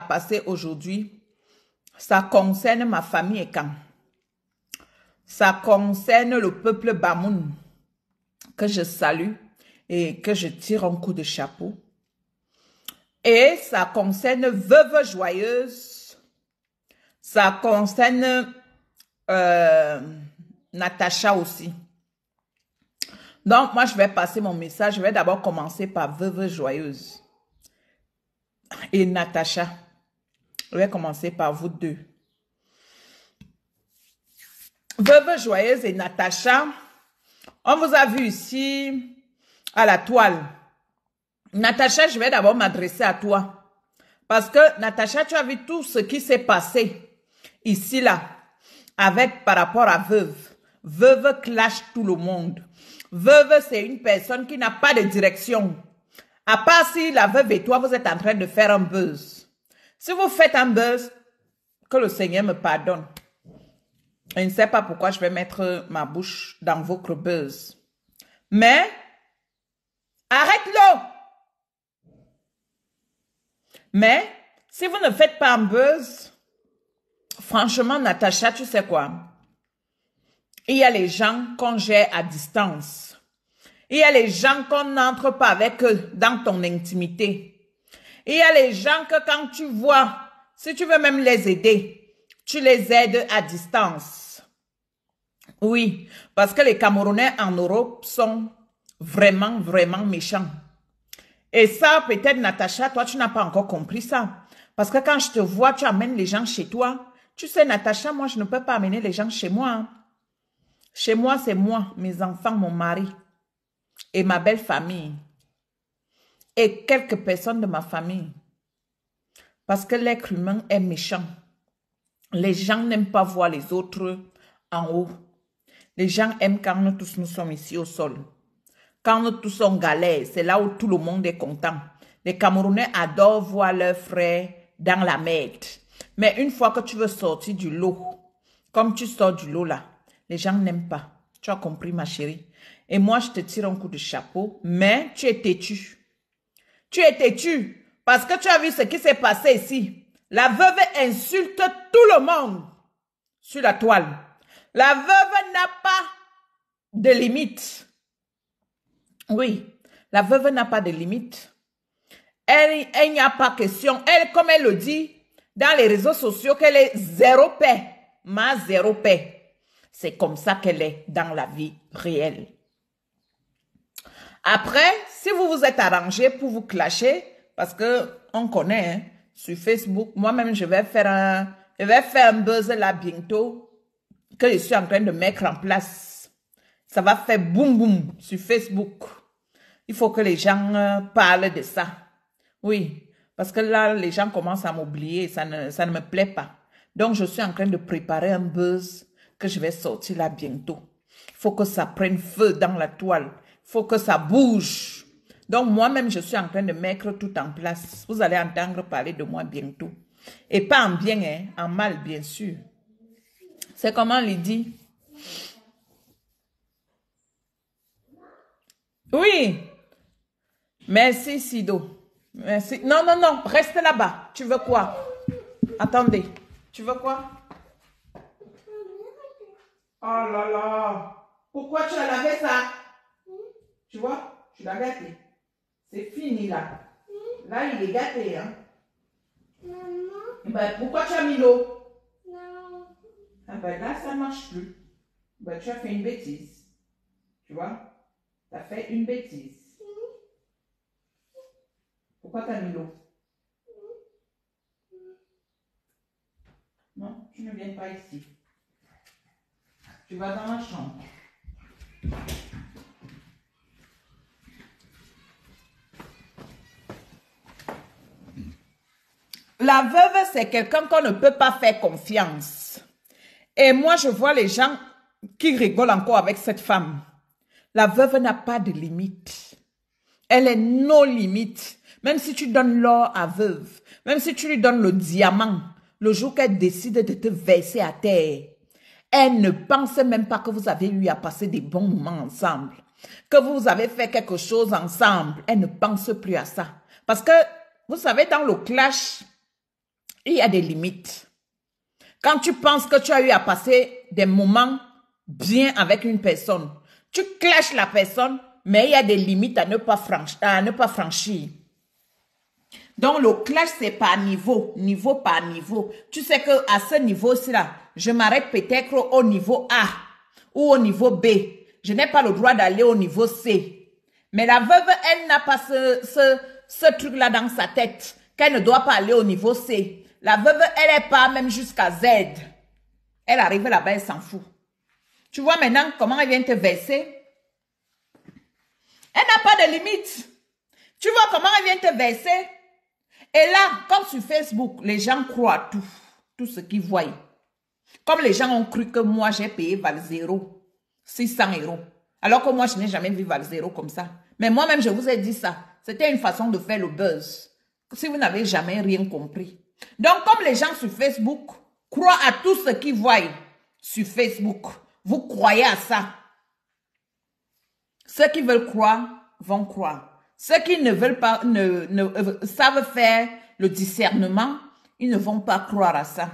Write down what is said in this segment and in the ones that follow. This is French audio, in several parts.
passer aujourd'hui, ça concerne ma famille et quand. Ça concerne le peuple Bamoun que je salue et que je tire un coup de chapeau. Et ça concerne Veuve Joyeuse. Ça concerne Natacha aussi. Donc, moi, je vais passer mon message. Je vais d'abord commencer par Veuve Joyeuse et Natacha. Je vais commencer par vous deux. Veuve Joyeuse et Natacha, on vous a vu ici à la toile. Natacha, je vais d'abord m'adresser à toi. Parce que, Natacha, tu as vu tout ce qui s'est passé ici, là, avec par rapport à Veuve. Veuve clash tout le monde. Veuve, c'est une personne qui n'a pas de direction. À part si la veuve et toi, vous êtes en train de faire un buzz. Si vous faites un buzz, que le Seigneur me pardonne. Je ne sais pas pourquoi je vais mettre ma bouche dans votre buzz. Mais, arrête-le! Mais, si vous ne faites pas un buzz, franchement, Natacha, tu sais quoi? Il y a les gens qu'on gère à distance. Il y a les gens qu'on n'entre pas avec eux dans ton intimité. Il y a les gens que quand tu vois, si tu veux même les aider, tu les aides à distance. Oui, parce que les Camerounais en Europe sont vraiment, vraiment méchants. Et ça, peut-être, Natacha, toi, tu n'as pas encore compris ça. Parce que quand je te vois, tu amènes les gens chez toi. Tu sais, Natacha, moi, je ne peux pas amener les gens chez moi. Hein. Chez moi, c'est moi, mes enfants, mon mari et ma belle famille. Et quelques personnes de ma famille. Parce que l'être humain est méchant. Les gens n'aiment pas voir les autres en haut. Les gens aiment quand nous tous nous sommes ici au sol. Quand nous tous sommes galères, c'est là où tout le monde est content. Les Camerounais adorent voir leurs frères dans la merde. Mais une fois que tu veux sortir du lot, comme tu sors du lot là, les gens n'aiment pas. Tu as compris, ma chérie. Et moi, je te tire un coup de chapeau, mais tu es têtu. Tu es têtu parce que tu as vu ce qui s'est passé ici. La veuve insulte tout le monde sur la toile. La veuve n'a pas de limite. Oui, la veuve n'a pas de limite. Elle n'y a pas question. Elle, comme elle le dit dans les réseaux sociaux, qu'elle est zéro paix. Ma zéro paix. C'est comme ça qu'elle est dans la vie réelle. Après, si vous vous êtes arrangé pour vous clasher, parce que on connaît hein, sur Facebook, moi-même je vais faire un buzz là bientôt que je suis en train de mettre en place. Ça va faire boum boum sur Facebook. Il faut que les gens parlent de ça. Oui, parce que là, les gens commencent à m'oublier, ça ne me plaît pas. Donc, je suis en train de préparer un buzz que je vais sortir là bientôt. Il faut que ça prenne feu dans la toile. Il faut que ça bouge. Donc, moi-même, je suis en train de mettre tout en place. Vous allez entendre parler de moi bientôt. Et pas en bien, hein, en mal, bien sûr. C'est comment Lydie? Oui. Merci, Sido. Merci. Non, non, non. Reste là-bas. Tu veux quoi? Attendez. Tu veux quoi? Oh là là. Pourquoi tu as lavé ça? Tu vois? Tu l'as gâté. C'est fini là. Là, il est gâté. Hein? Ben, pourquoi tu as mis l'eau? Non. Ah ben là, ça ne marche plus. Ben, tu as fait une bêtise. Tu vois? Tu as fait une bêtise. Pourquoi tu as mis l'eau? Non, tu ne viens pas ici. Tu vas dans la chambre. La veuve, c'est quelqu'un qu'on ne peut pas faire confiance. Et moi, je vois les gens qui rigolent encore avec cette femme. La veuve n'a pas de limite. Elle est no limite. Même si tu donnes l'or à veuve, même si tu lui donnes le diamant, le jour qu'elle décide de te verser à terre, elle ne pense même pas que vous avez eu à passer des bons moments ensemble, que vous avez fait quelque chose ensemble. Elle ne pense plus à ça. Parce que, vous savez, dans le clash, Il y a des limites. Quand tu penses que tu as eu à passer des moments bien avec une personne, tu clashes la personne, mais il y a des limites à ne pas franchir. Donc, le clash, c'est par niveau, niveau par niveau. Tu sais que à ce niveau-ci, là, je m'arrête peut-être au niveau A ou au niveau B. Je n'ai pas le droit d'aller au niveau C. Mais la veuve, elle n'a pas ce truc-là dans sa tête, qu'elle ne doit pas aller au niveau C. La veuve, elle est pas même jusqu'à Z. Elle arrive là-bas, elle s'en fout. Tu vois maintenant comment elle vient te verser? Elle n'a pas de limite. Tu vois comment elle vient te verser? Et là, comme sur Facebook, les gens croient tout ce qu'ils voient. Comme les gens ont cru que moi, j'ai payé Valzero 600 €. Alors que moi, je n'ai jamais vu Valzero comme ça. Mais moi-même, je vous ai dit ça. C'était une façon de faire le buzz. Si vous n'avez jamais rien compris. Donc, comme les gens sur Facebook croient à tout ce qu'ils voient sur Facebook, vous croyez à ça. Ceux qui veulent croire vont croire. Ceux qui ne veulent pas, savent faire le discernement, ils ne vont pas croire à ça.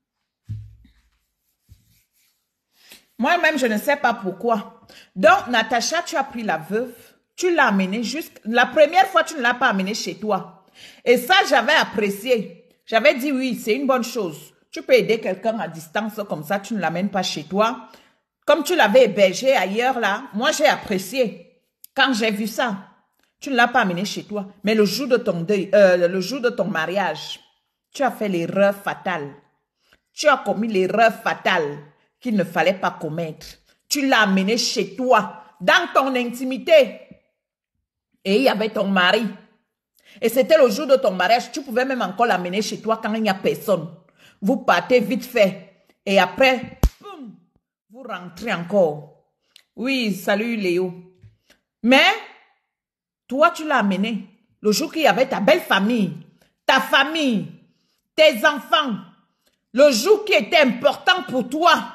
Moi-même, je ne sais pas pourquoi. Donc, Natacha, tu as pris la veuve, tu l'as amenée la première fois, tu ne l'as pas amenée chez toi. Et ça, j'avais apprécié. J'avais dit oui, c'est une bonne chose. Tu peux aider quelqu'un à distance comme ça, tu ne l'amènes pas chez toi. Comme tu l'avais hébergé ailleurs là, moi j'ai apprécié. Quand j'ai vu ça, tu ne l'as pas amené chez toi. Mais le jour de ton deuil, le jour de ton mariage, tu as fait l'erreur fatale. Tu as commis l'erreur fatale qu'il ne fallait pas commettre. Tu l'as amené chez toi, dans ton intimité. Et il y avait ton mari. Et c'était le jour de ton mariage. Tu pouvais même encore l'amener chez toi quand il n'y a personne. Vous partez vite fait. Et après, boum, vous rentrez encore. Oui, salut Léo. Mais, toi, tu l'as amené. Le jour qu'il y avait ta belle famille, ta famille, tes enfants. Le jour qui était important pour toi.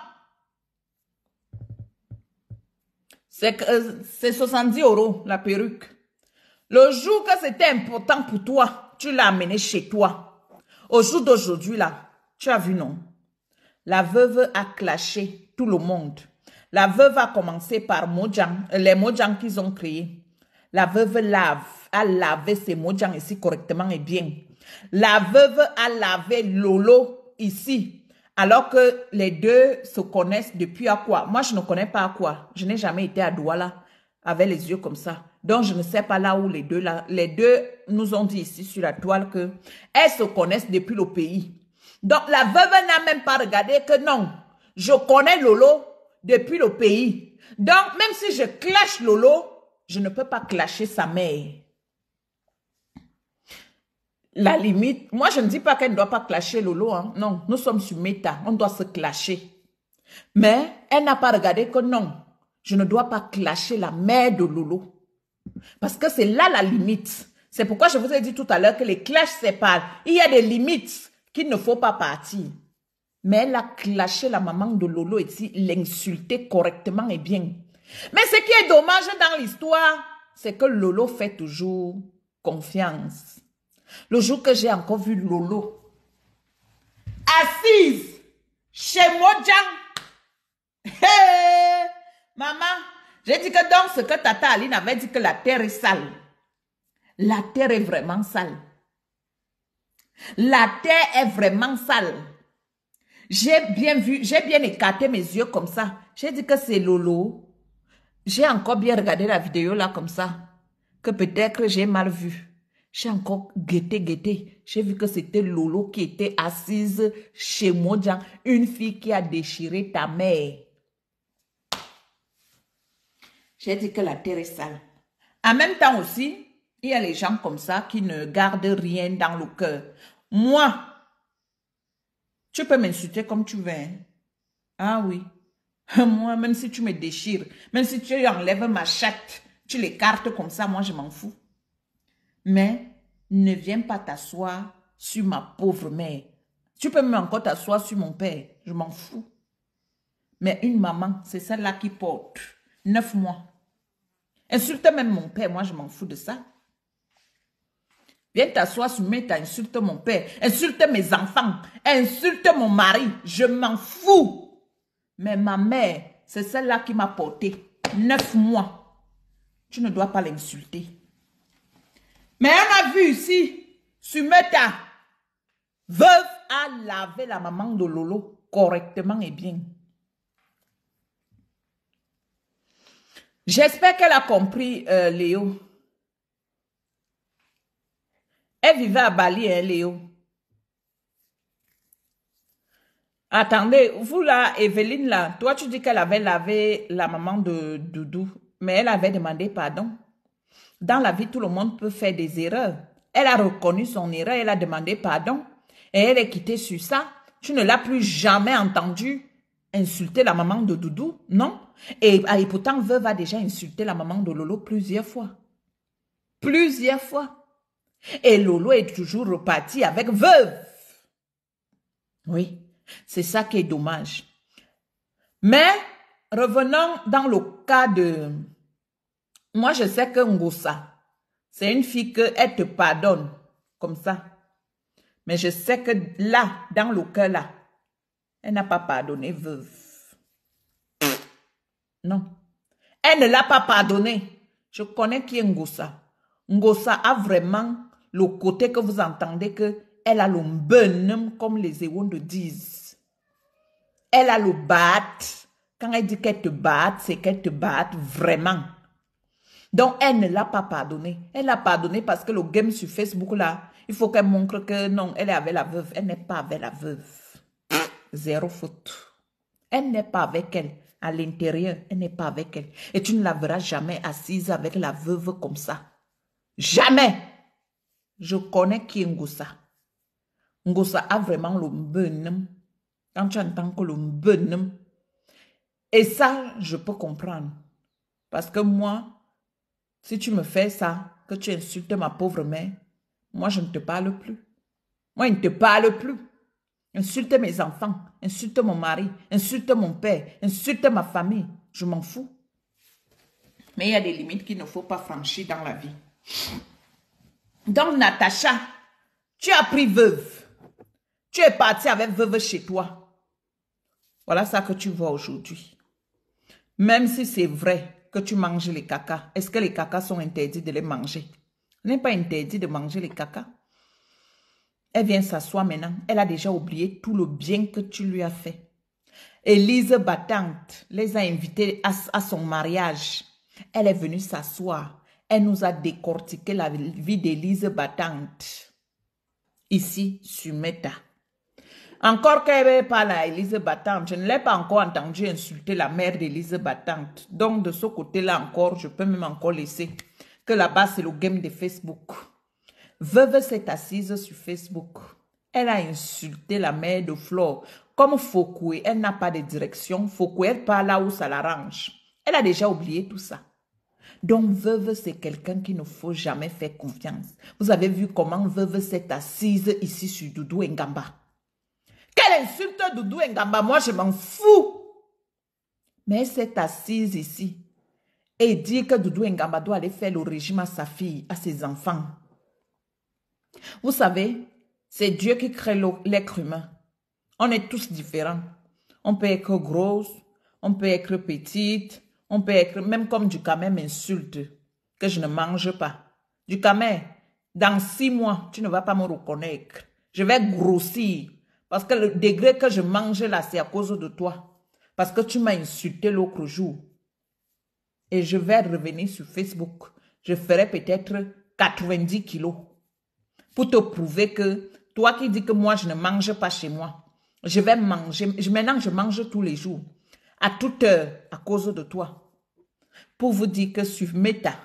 C'est 70 € la perruque. Le jour que c'était important pour toi, tu l'as amené chez toi. Au jour d'aujourd'hui, là, tu as vu, non? La veuve a clashé tout le monde. La veuve a commencé par Mojang, les Mojang qu'ils ont créés. La veuve a lavé ces Mojang ici correctement et bien. La veuve a lavé Lolo ici. Alors que les deux se connaissent depuis à quoi? Moi, je ne connais pas à quoi. Je n'ai jamais été à Douala avec les yeux comme ça. Donc, je ne sais pas là où les deux nous ont dit ici sur la toile que elles se connaissent depuis le pays. Donc, la veuve n'a même pas regardé que non, je connais Lolo depuis le pays. Donc, même si je clash Lolo, je ne peux pas clasher sa mère. La limite, moi je ne dis pas qu'elle ne doit pas clasher Lolo, hein. Non, nous sommes sur Meta, on doit se clasher. Mais elle n'a pas regardé que non, je ne dois pas clasher la mère de Lolo. Parce que c'est là la limite. C'est pourquoi je vous ai dit tout à l'heure que les clashs séparent. Il y a des limites qu'il ne faut pas partir. Mais elle a clashé la maman de Lolo ici, l'insulter correctement et bien. Mais ce qui est dommage dans l'histoire, c'est que Lolo fait toujours confiance. Le jour que j'ai encore vu Lolo assise chez Mojang, hey, maman, j'ai dit que donc ce que Tata Aline avait dit que la terre est sale. La terre est vraiment sale. La terre est vraiment sale. J'ai bien vu, j'ai bien écarté mes yeux comme ça. J'ai dit que c'est Lolo. J'ai encore bien regardé la vidéo là comme ça. Que peut-être j'ai mal vu. J'ai encore guetté. J'ai vu que c'était Lolo qui était assise chez Mojang. Une fille qui a déchiré ta mère. J'ai dit que la terre est sale. En même temps aussi, il y a les gens comme ça qui ne gardent rien dans le cœur. Moi, tu peux m'insulter comme tu veux. Hein? Ah oui. Moi, même si tu me déchires, même si tu enlèves ma chatte, tu l'écartes comme ça, moi je m'en fous. Mais ne viens pas t'asseoir sur ma pauvre mère. Tu peux même encore t'asseoir sur mon père. Je m'en fous. Mais une maman, c'est celle-là qui porte 9 mois. Insulte même mon père, moi je m'en fous de ça. Viens t'asseoir sur mes, insulte mon père, insulte mes enfants, insulte mon mari. Je m'en fous. Mais ma mère, c'est celle-là qui m'a porté 9 mois. Tu ne dois pas l'insulter. Mais on a vu ici, sur Meta, veuve a lavé la maman de Lolo correctement et bien. J'espère qu'elle a compris, Léo. Elle vivait à Bali, hein, Léo. Attendez, vous là, Evelyne là, toi tu dis qu'elle avait lavé la maman de Doudou, mais elle avait demandé pardon. Dans la vie, tout le monde peut faire des erreurs. Elle a reconnu son erreur, elle a demandé pardon et elle est quittée sur ça. Tu ne l'as plus jamais entendu insulter la maman de Doudou, non? Et pourtant, veuve a déjà insulté la maman de Lolo plusieurs fois. Plusieurs fois. Et Lolo est toujours reparti avec veuve. Oui, c'est ça qui est dommage. Mais revenons dans le cas de... Moi, je sais que Ngosa, c'est une fille qu'elle te pardonne comme ça. Mais je sais que là, dans le cœur là, elle n'a pas pardonné veuve. Non. Elle ne l'a pas pardonné. Je connais qui est Ngosa. Ngosa a vraiment le côté que vous entendez que elle a le bonhomme comme les Ewonde disent. Elle a le bat. Quand elle dit qu'elle te batte, c'est qu'elle te batte vraiment. Donc, elle ne l'a pas pardonné. Elle l'a pardonné parce que le game sur Facebook, là, il faut qu'elle montre que non, elle est avec la veuve. Elle n'est pas avec la veuve. Zéro faute. Elle n'est pas avec elle. À l'intérieur, elle n'est pas avec elle. Et tu ne la verras jamais assise avec la veuve comme ça. Jamais. Je connais qui est Ngosa. Ngosa a vraiment le bonhomme. Quand tu entends que le bonhomme. Et ça, je peux comprendre. Parce que moi, si tu me fais ça, que tu insultes ma pauvre mère, moi, je ne te parle plus. Moi, je ne te parle plus. Insulte mes enfants, insulte mon mari, insulte mon père, insulte ma famille. Je m'en fous. Mais il y a des limites qu'il ne faut pas franchir dans la vie. Donc, Natacha, tu as pris veuve. Tu es parti avec veuve chez toi. Voilà ça que tu vois aujourd'hui. Même si c'est vrai que tu manges les cacas, est-ce que les cacas sont interdits de les manger? Ce n'est pas interdit de manger les cacas. Elle vient s'asseoir maintenant. Elle a déjà oublié tout le bien que tu lui as fait. Élise Battante les a invités à son mariage. Elle est venue s'asseoir. Elle nous a décortiqué la vie d'Élise Battante. Ici, sur Meta. Encore qu'elle parle à Élise Battante, je ne l'ai pas encore entendu insulter la mère d'Élise Battante. Donc, de ce côté-là encore, je peux même encore laisser que là-bas, c'est le game de Facebook. Veuve s'est assise sur Facebook. Elle a insulté la mère de Flore. Comme Fokoué, elle n'a pas de direction. Fokoué, elle parle là où ça l'arrange. Elle a déjà oublié tout ça. Donc, veuve, c'est quelqu'un qu'il ne faut jamais faire confiance. Vous avez vu comment veuve s'est assise ici sur Doudou Ngamba. Quelle insulte Doudou Ngamba, moi je m'en fous. Mais elle s'est assise ici et dit que Doudou Ngamba doit aller faire le régime à sa fille, à ses enfants. Vous savez, c'est Dieu qui crée l'être humain. On est tous différents. On peut être grosse, on peut être petite, on peut être, même comme du camé m'insulte, que je ne mange pas. Du camé, dans 6 mois, tu ne vas pas me reconnaître. Je vais grossir. Parce que le degré que je mange là, c'est à cause de toi. Parce que tu m'as insulté l'autre jour. Et je vais revenir sur Facebook. Je ferai peut-être 90 kilos. Pour te prouver que toi qui dis que moi, je ne mange pas chez moi, je vais manger. Maintenant, je mange tous les jours. À toute heure, à cause de toi. Pour vous dire que sur Meta,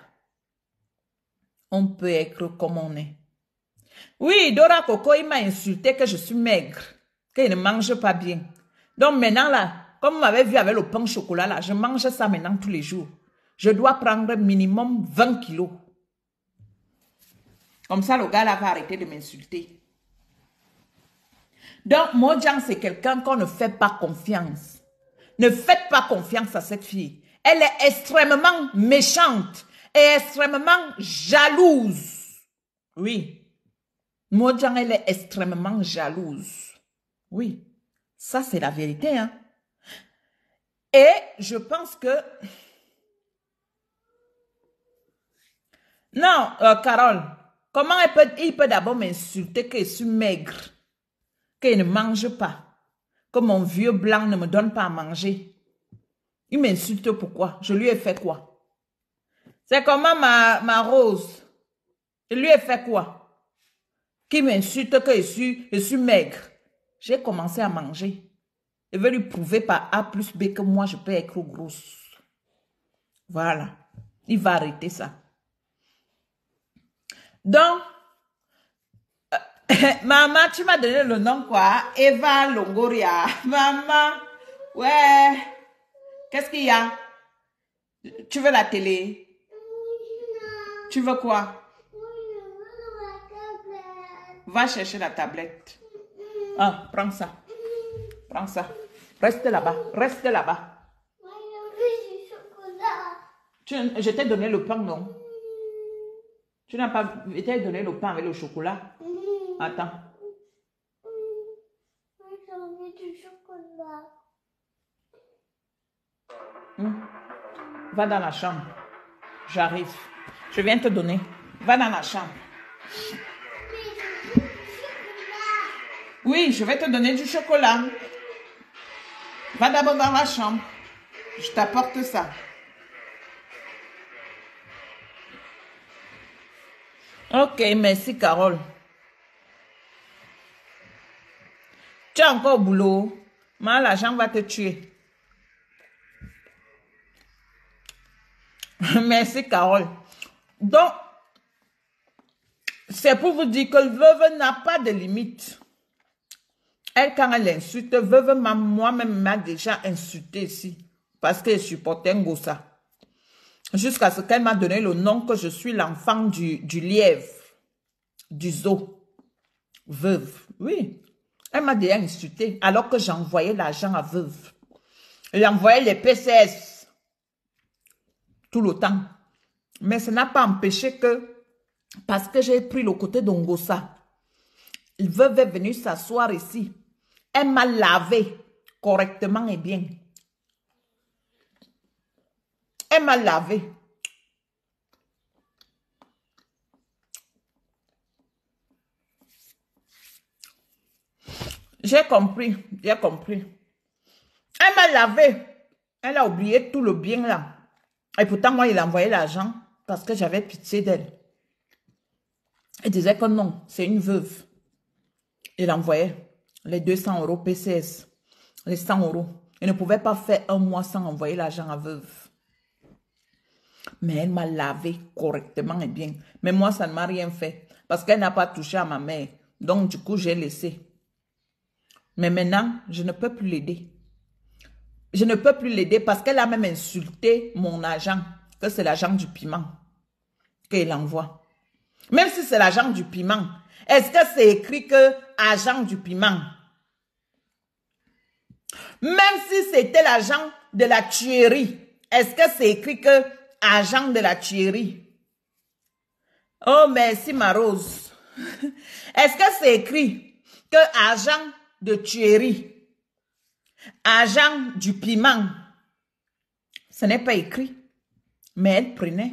on peut être comme on est. Oui, Dora Coco, il m'a insulté que je suis maigre, que je ne mange pas bien. Donc maintenant là, comme vous m'avez vu avec le pain au chocolat là, je mange ça maintenant tous les jours. Je dois prendre minimum 20 kilos. Comme ça, le gars là va arrêter de m'insulter. Donc, Mojang, c'est quelqu'un qu'on ne fait pas confiance. Ne faites pas confiance à cette fille. Elle est extrêmement méchante et extrêmement jalouse. Oui. Mojang, elle est extrêmement jalouse. Oui, ça c'est la vérité, hein. Et je pense que... Non, Carole, comment il peut d'abord m'insulter que je suis maigre, que je ne mange pas, que mon vieux blanc ne me donne pas à manger? Il m'insulte pourquoi? Je lui ai fait quoi? C'est comment ma Rose? Je lui ai fait quoi? Qui m'insulte que je suis maigre. J'ai commencé à manger. Je vais lui prouver par A plus B que moi, je peux être grosse. Voilà. Il va arrêter ça. Donc, maman, tu m'as donné le nom quoi? Eva Longoria. Maman, ouais. Qu'est-ce qu'il y a? Tu veux la télé? Tu veux quoi? Va chercher la tablette. Ah, prends ça. Prends ça. Reste là-bas. Reste là-bas. Je t'ai donné le pain, non? Tu n'as pas... Je t'ai donné le pain avec le chocolat. Attends. J'ai envie du chocolat. Va dans la chambre. J'arrive. Je viens te donner. Va dans la chambre. Oui, je vais te donner du chocolat. Va d'abord dans la chambre. Je t'apporte ça. Ok, merci Carole. Tu es encore au boulot. Mais l'argent va te tuer. Merci Carole. Donc, c'est pour vous dire que le veuve n'a pas de limite. Elle, quand elle insulte, veuve moi-même m'a déjà insulté ici. Parce qu'elle supportait Ngossa. Jusqu'à ce qu'elle m'a donné le nom que je suis l'enfant du lièvre. Du zoo. Veuve. Oui. Elle m'a déjà insulté. Alors que j'envoyais l'argent à veuve. Elle envoyait les PCS. Tout le temps. Mais ça n'a pas empêché que... Parce que j'ai pris le côté d'Ongossa. Veuve est venue s'asseoir ici. Elle m'a lavé correctement et bien. Elle m'a lavé. J'ai compris, j'ai compris. Elle m'a lavé. Elle a oublié tout le bien là. Et pourtant, moi, il a envoyé l'argent parce que j'avais pitié d'elle. Elle disait que non, c'est une veuve. Il envoyait les 200 € PCS, les 100 €. Il ne pouvait pas faire un mois sans envoyer l'argent à veuve. Mais elle m'a lavé correctement et bien. Mais moi, ça ne m'a rien fait. Parce qu'elle n'a pas touché à ma mère. Donc, du coup, j'ai laissé. Mais maintenant, je ne peux plus l'aider. Je ne peux plus l'aider parce qu'elle a même insulté mon agent. Que c'est l'agent du piment. Qu'il envoie. Même si c'est l'agent du piment. Est-ce que c'est écrit que agent du piment? Même si c'était l'agent de la tuerie. Est-ce que c'est écrit que agent de la tuerie? Oh, merci ma Rose. Est-ce que c'est écrit que agent de tuerie? Agent du piment? Ce n'est pas écrit. Mais elle prenait.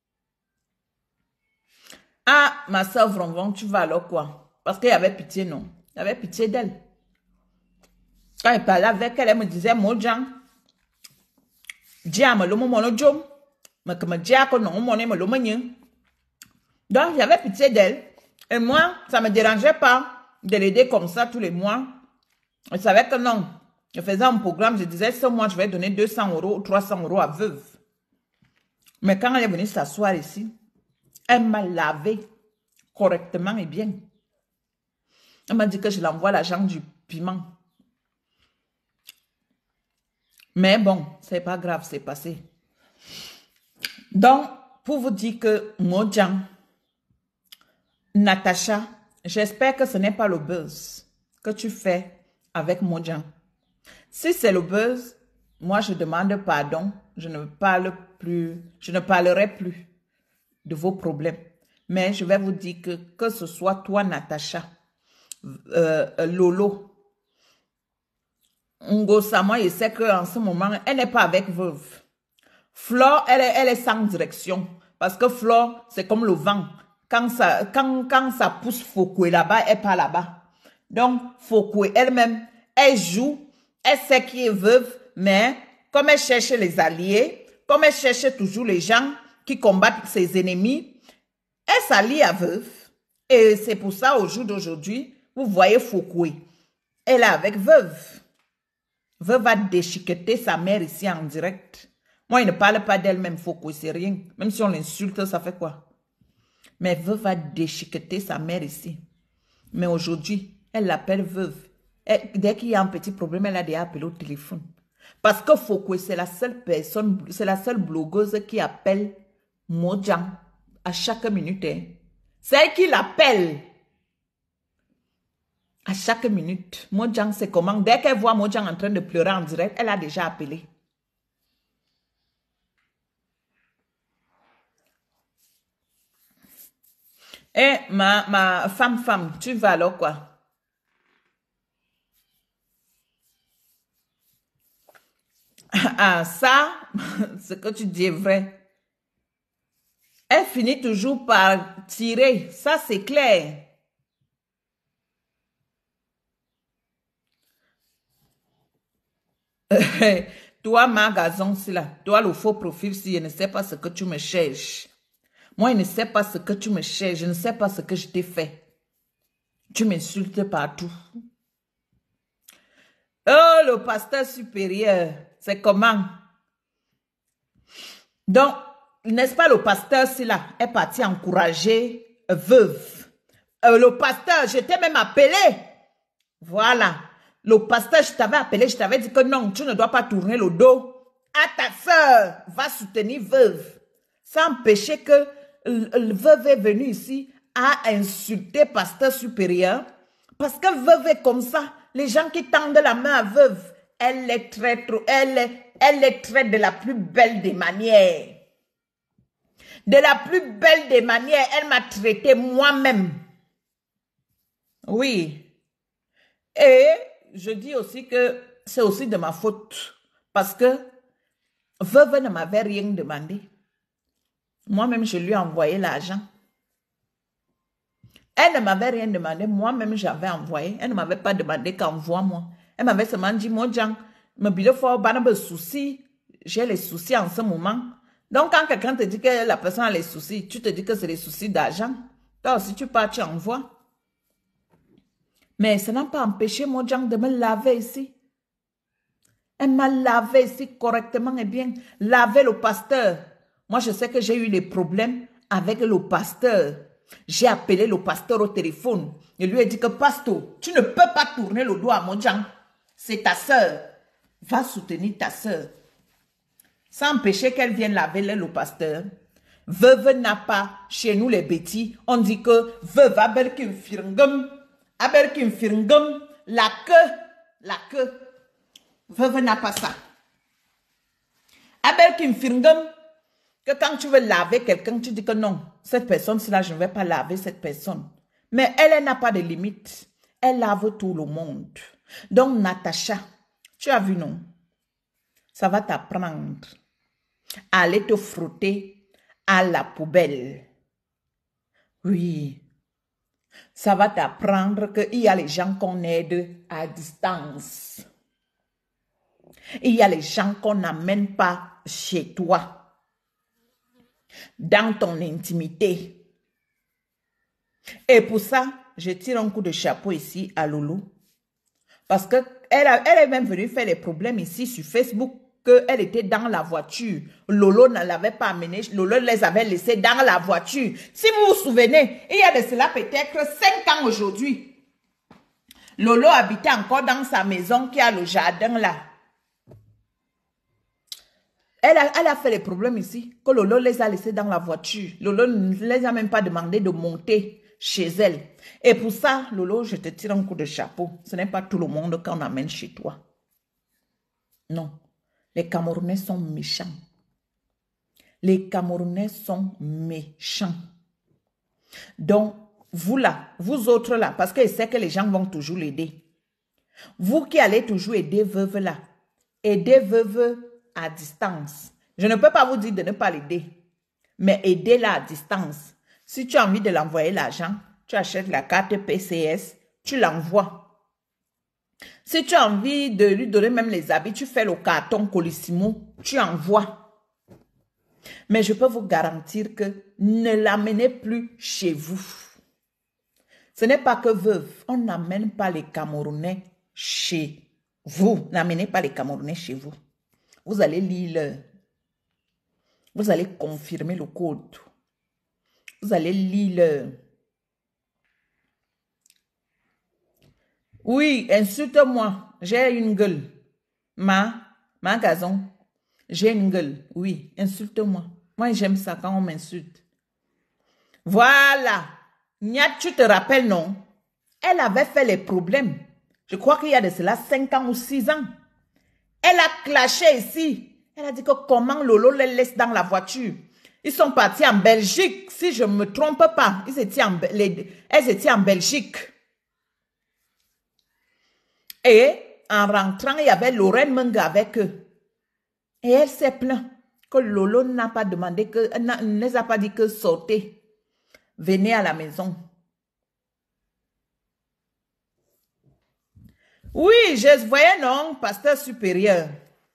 Ah, ma soeur Vronvon, tu vas alors quoi? Parce qu'il y avait pitié, non? Il y avait pitié d'elle. Quand elle parlait avec elle, elle me disait, Mojang, Diam, le moment le jom, mais comme Diak, non, mon aime le menu. Donc, j'avais pitié d'elle. Et moi, ça ne me dérangeait pas de l'aider comme ça tous les mois. Je savais que non. Je faisais un programme, je disais, ce mois, je vais donner 200 € ou 300 € à veuve. Mais quand elle est venue s'asseoir ici, elle m'a lavé correctement et bien. Elle m'a dit que je l'envoie l'argent du piment. Mais bon, c'est pas grave, c'est passé. Donc, pour vous dire que Mojang, Natacha, j'espère que ce n'est pas le buzz que tu fais avec Mojang. Si c'est le buzz, moi je demande pardon. Je ne parlerai plus de vos problèmes. Mais je vais vous dire que ce soit toi, Natacha, Lolo, Ngosa, moi, je sais qu'en ce moment, elle n'est pas avec veuve. Flore, elle est sans direction. Parce que Flore, c'est comme le vent. Quand ça pousse Fokoué là-bas, elle part là-bas. Donc, Fokoué elle-même, elle joue, elle sait qui est veuve, mais comme elle cherche les alliés, comme elle cherche toujours les gens qui combattent ses ennemis, elle s'allie à veuve. Et c'est pour ça, au jour d'aujourd'hui, vous voyez Fokoué. Elle est avec veuve. Veuve va déchiqueter sa mère ici en direct. Moi, il ne parle pas d'elle-même, Fokoué, c'est rien. Même si on l'insulte, ça fait quoi? Mais veuve va déchiqueter sa mère ici. Mais aujourd'hui, elle l'appelle veuve. Dès qu'il y a un petit problème, elle a déjà appelé au téléphone. Parce que Fokoué, c'est la seule personne, c'est la seule blogueuse qui appelle Mojang à chaque minute. Hein. C'est elle qui l'appelle à chaque minute. Mojang, c'est comment? Dès qu'elle voit Mojang en train de pleurer en direct, elle a déjà appelé. Eh, ma femme, tu vas alors quoi? Ah, ça, ce que tu dis est vrai. Elle finit toujours par tirer, ça c'est clair. Toi, ma gazon, c'est là. Toi, le faux profil, si je ne sais pas ce que tu me cherches. Moi, je ne sais pas ce que tu me cherches. Je ne sais pas ce que je t'ai fait. Tu m'insultes partout. Oh, le pasteur supérieur, c'est comment? Donc, n'est-ce pas le pasteur, c'est là, est parti encourager veuve. Le pasteur, je t'ai même appelé. Voilà. Le pasteur, je t'avais appelé, je t'avais dit que non, tu ne dois pas tourner le dos à ta soeur. Va soutenir veuve. Ça empêchait que le veuve est venu ici à insulter pasteur supérieur. Parce que veuve est comme ça. Les gens qui tendent la main à veuve, elle les traite, elle les traite de la plus belle des manières. De la plus belle des manières, elle m'a traité moi-même. Oui. Et je dis aussi que c'est aussi de ma faute. Parce que veuve ne m'avait rien demandé. Moi-même, je lui ai envoyé l'argent. Elle ne m'avait rien demandé. Moi-même, j'avais envoyé. Elle ne m'avait pas demandé qu'envoie-moi. Elle m'avait seulement dit, mon Jean, me bile fort, de soucis. J'ai les soucis en ce moment. Donc, quand quelqu'un te dit que la personne a les soucis, tu te dis que c'est les soucis d'argent. Toi aussi, tu pars, tu envoies. Mais ça n'a pas empêché mon Jean de me laver ici. Elle m'a lavé ici correctement et bien. Laver le pasteur. Moi, je sais que j'ai eu des problèmes avec le pasteur. J'ai appelé le pasteur au téléphone. Je lui ai dit que, pasteur, tu ne peux pas tourner le dos à mon Jean. C'est ta soeur. Va soutenir ta soeur. Sans empêcher qu'elle vienne laver le pasteur. Veuve n'a pas, chez nous les bêtis, on dit que veuve aberkin firngum, la queue. Veuve n'a pas ça. Aberkin firngum, que quand tu veux laver quelqu'un, tu dis que non, cette personne-là, je ne vais pas laver cette personne. Mais elle n'a pas de limite. Elle lave tout le monde. Donc, Natacha, tu as vu, non? Ça va t'apprendre à aller te frotter à la poubelle. Oui. Ça va t'apprendre qu'il y a les gens qu'on aide à distance. Il y a les gens qu'on n'amène pas chez toi, dans ton intimité. Et pour ça, je tire un coup de chapeau ici à Loulou. Parce qu'elle est même venue faire les problèmes ici sur Facebook, qu'elle était dans la voiture. Lolo ne l'avait pas amené, Lolo les avait laissés dans la voiture. Si vous vous souvenez, il y a de cela peut-être 5 ans aujourd'hui. Lolo habitait encore dans sa maison qui a le jardin là. Elle a fait les problèmes ici, que Lolo les a laissés dans la voiture. Lolo ne les a même pas demandé de monter chez elle. Et pour ça, Lolo, je te tire un coup de chapeau. Ce n'est pas tout le monde qu'on amène chez toi. Non. Les Camerounais sont méchants. Les Camerounais sont méchants. Donc, vous là, vous autres là, parce qu'il sait que les gens vont toujours l'aider. Vous qui allez toujours aider veuve là, aidez veuve à distance. Je ne peux pas vous dire de ne pas l'aider, mais aidez-la à distance. Si tu as envie de l'envoyer l'argent, tu achètes la carte PCS, tu l'envoies. Si tu as envie de lui donner même les habits, tu fais le carton Colissimo, tu envoies. Mais je peux vous garantir que ne l'amenez plus chez vous. Ce n'est pas que veuve, on n'amène pas les Camerounais chez vous. N'amenez pas les Camerounais chez vous. Vous allez lire, vous allez confirmer le code. Vous allez lire. Oui, insulte-moi. J'ai une gueule. Ma gazon. J'ai une gueule. Oui, insulte-moi. Moi, j'aime ça quand on m'insulte. Voilà. Nia, tu te rappelles, non? Elle avait fait les problèmes. Je crois qu'il y a de cela 5 ans ou 6 ans. Elle a clashé ici. Elle a dit que comment Lolo les laisse dans la voiture. Ils sont partis en Belgique, si je ne me trompe pas. Elles étaient en Belgique. Et en rentrant, il y avait Lorraine Menga avec eux. Et elle s'est plainte que Lolo n'a pas demandé que, ne les a pas dit que sortez. Venez à la maison. Oui, je voyais, non, pasteur supérieur.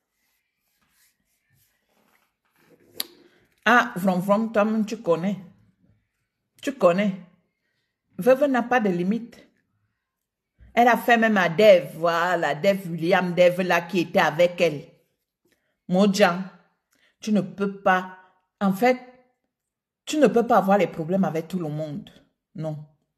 Ah, Vroom, Tom, tu connais. Tu connais. Veuve n'a pas de limite. Elle a fait même à Dave, voilà, Dave William, Dave là qui était avec elle. Mojan, tu ne peux pas, en fait, tu ne peux pas avoir les problèmes avec tout le monde. Non.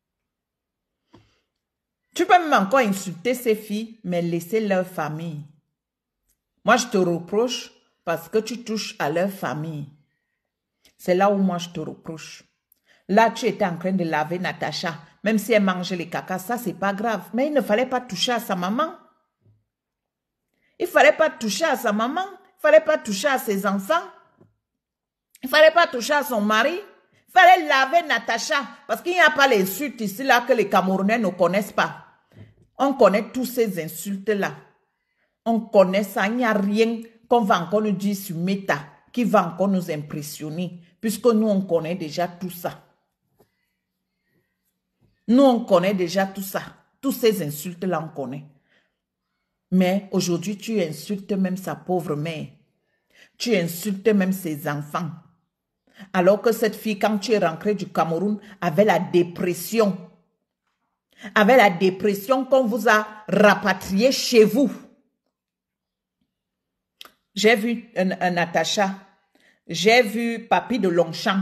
Tu peux même encore insulter ces filles, mais laisser leur famille. Moi, je te reproche parce que tu touches à leur famille. C'est là où moi, je te reproche. Là, tu étais en train de laver Natacha. Même si elle mangeait les cacas, ça, c'est pas grave. Mais il ne fallait pas toucher à sa maman. Il ne fallait pas toucher à sa maman. Il ne fallait pas toucher à ses enfants. Il ne fallait pas toucher à son mari. Il fallait laver Natacha. Parce qu'il n'y a pas les insultes ici, là, que les Camerounais ne connaissent pas. On connaît tous ces insultes-là. On connaît ça. Il n'y a rien qu'on va encore nous dire sur Meta qui va encore nous impressionner. Puisque nous, on connaît déjà tout ça. Nous, on connaît déjà tout ça. Tous ces insultes-là, on connaît. Mais aujourd'hui, tu insultes même sa pauvre mère. Tu insultes même ses enfants. Alors que cette fille, quand tu es rentrée du Cameroun, avait la dépression. Avait la dépression qu'on vous a rapatrié chez vous. J'ai vu Natacha. J'ai vu Papy de Longchamp.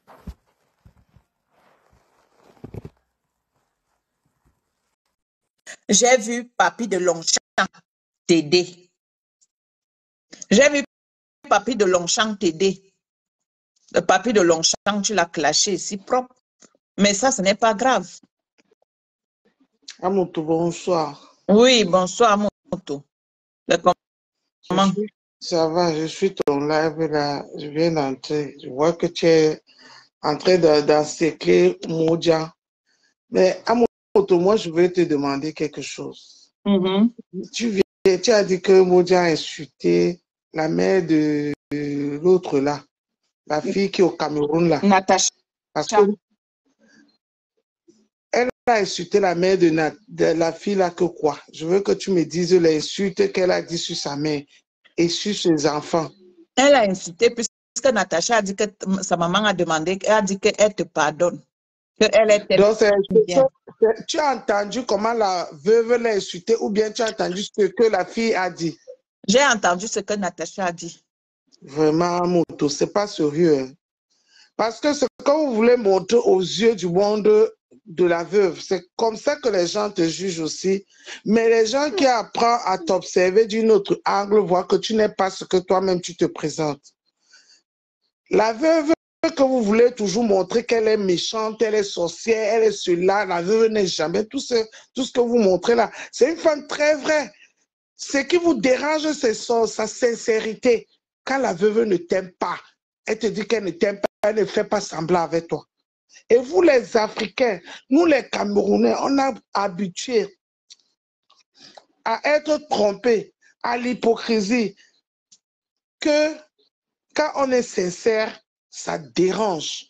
J'ai vu Papy de Longchamp t'aider. J'ai vu Papy de Longchamp t'aider. Le Papy de Longchamp, tu l'as clashé ici propre. Mais ça, ce n'est pas grave. Amoto, bonsoir. Oui, bonsoir, Amoto. Comment? Ça va, je suis ton live là. Je viens d'entrer. Je vois que tu es en train d'encercler Moja. Mais Amoto, moi, je veux te demander quelque chose. Tu as dit que Moja a insulté la mère de l'autre là, la fille qui est au Cameroun là. Natacha. Parce que elle a insulté la mère de la fille là que quoi? Je veux que tu me dises l'insulte qu'elle a dit sur sa mère et sur ses enfants. Elle a insulté puisque Natacha a dit que sa maman a demandé, elle a dit qu'elle te pardonne. Elle était donc, tu as entendu comment la veuve l'a insulté ou bien tu as entendu ce que la fille a dit? J'ai entendu ce que Natacha a dit. Vraiment, Moto, c'est pas sérieux. Hein? Parce que ce que vous voulez montrer aux yeux du monde de la veuve, c'est comme ça que les gens te jugent aussi. Mais les gens qui apprennent à t'observer d'un autre angle voient que tu n'es pas ce que toi-même tu te présentes. La veuve que vous voulez toujours montrer qu'elle est méchante, elle est sorcière, elle est cela, la veuve n'est jamais tout ce que vous montrez là. C'est une femme très vraie. Ce qui vous dérange, c'est sa sincérité. Quand la veuve ne t'aime pas, elle te dit qu'elle ne t'aime pas, elle ne fait pas semblant avec toi. Et vous, les Africains, nous, les Camerounais, on a habitué à être trompés, à l'hypocrisie, que quand on est sincère, ça dérange.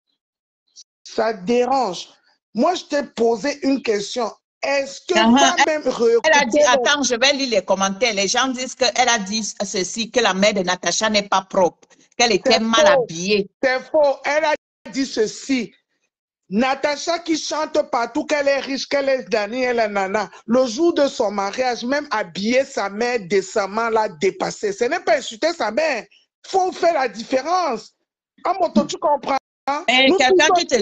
Ça dérange. Moi, je t'ai posé une question. Est-ce que toi-même... Elle a dit, attends, je vais lire les commentaires. Les gens disent qu'elle a dit ceci, que la mère de Natacha n'est pas propre, qu'elle était mal habillée. C'est faux. Elle a dit ceci. Natacha qui chante partout qu'elle est riche, qu'elle est Dani, elle est Nana. Le jour de son mariage, même habiller sa mère décemment, l'a dépassé. Ce n'est pas insulter sa mère. Il faut faire la différence. En moto, tu comprends? Et quelqu'un qui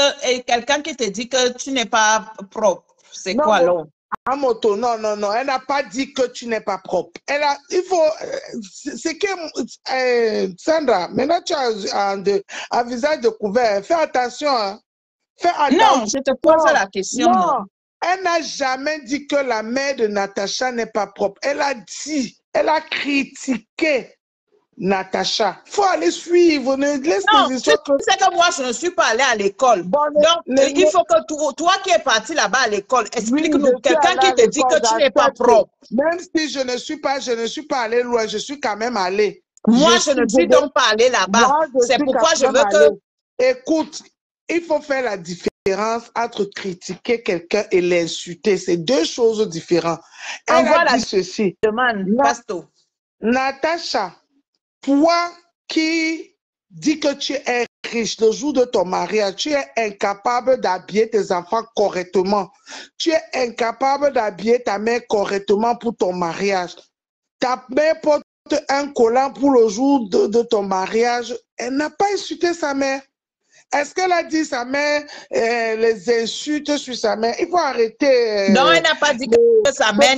te dit que tu n'es pas propre. C'est quoi alors? En moto, non. Elle n'a pas dit que tu n'es pas propre. Il faut. C'est que. Sandra, maintenant tu as un visage de couvert. Fais attention. Hein. Fais attention. Non, je te pose la question. Non. Elle n'a jamais dit que la mère de Natacha n'est pas propre. Elle a dit, elle a critiqué Natacha. Il faut aller suivre. Non, tu sais que moi, je ne suis pas allée à l'école. Bon, donc, il faut que toi qui es parti là-bas à l'école, explique-nous quelqu'un qui te dit que tu n'es pas propre. Même si je ne suis pas allée loin, je suis quand même allée. Moi, je ne suis donc pas allée là-bas. C'est pourquoi je veux que... Écoute, il faut faire la différence entre critiquer quelqu'un et l'insulter. C'est deux choses différentes. Elle a dit ceci. Demande, Pasto. Natacha, toi qui dis que tu es riche le jour de ton mariage, tu es incapable d'habiller tes enfants correctement. Tu es incapable d'habiller ta mère correctement pour ton mariage. Ta mère porte un collant pour le jour de ton mariage. Elle n'a pas insulté sa mère. Est-ce qu'elle a dit sa mère, les insultes sur sa mère? Il faut arrêter. Non, elle n'a pas dit que sa mère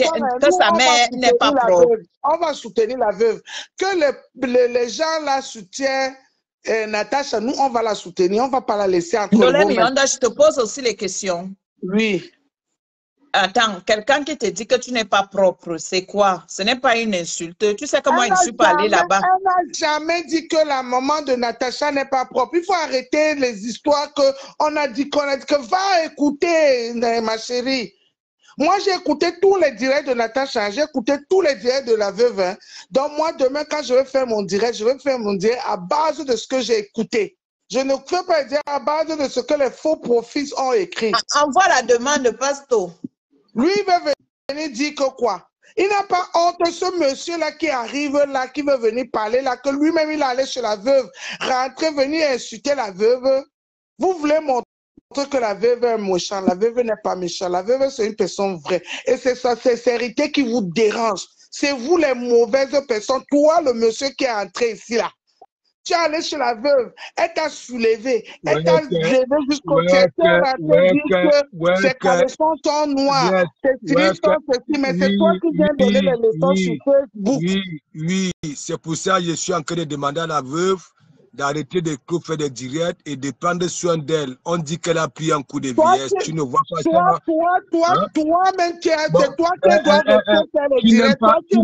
n'est pas propre. On va soutenir la veuve. Que les gens la soutiennent, Natacha, nous, on va la soutenir. On ne va pas la laisser entre nous. Je te pose aussi les questions. Oui. Attends, quelqu'un qui te dit que tu n'es pas propre, c'est quoi? Ce n'est pas une insulte. Tu sais que moi, je ne suis pas allée là-bas. Elle n'a jamais dit que la maman de Natacha n'est pas propre. Il faut arrêter les histoires qu'on a dit que va écouter, ma chérie. Moi, j'ai écouté tous les directs de Natacha, j'ai écouté tous les directs de la veuve. Hein. Donc, moi, demain, quand je vais faire mon direct, je vais faire mon direct à base de ce que j'ai écouté. Je ne peux pas dire à base de ce que les faux profils ont écrit. Envoie la demande, Pasto. Lui, il veut venir dire que quoi? Il n'a pas honte, ce monsieur-là qui arrive là, qui veut venir parler là, que lui-même, il allait chez la veuve, rentrer, venir insulter la veuve. Vous voulez montrer que la veuve est méchante. La veuve n'est pas méchante. La veuve, c'est une personne vraie. Et c'est sa sincérité qui vous dérange. C'est vous les mauvaises personnes. Toi, le monsieur qui est entré ici là. Tu es allé chez la veuve, elle t'a soulevé, elle t'a levé jusqu'au pied, ses caleçons sont noirs, ses cils sont ceci, mais c'est toi qui viens donner les leçons sur Facebook. Oui, c'est pour ça que je suis en train de demander à la veuve d'arrêter de faire des directs et de prendre soin d'elle. On dit qu'elle a pris un coup de vieillesse, tu ne vois pas ça. Toi-même, c'est toi qui dois faire le direct.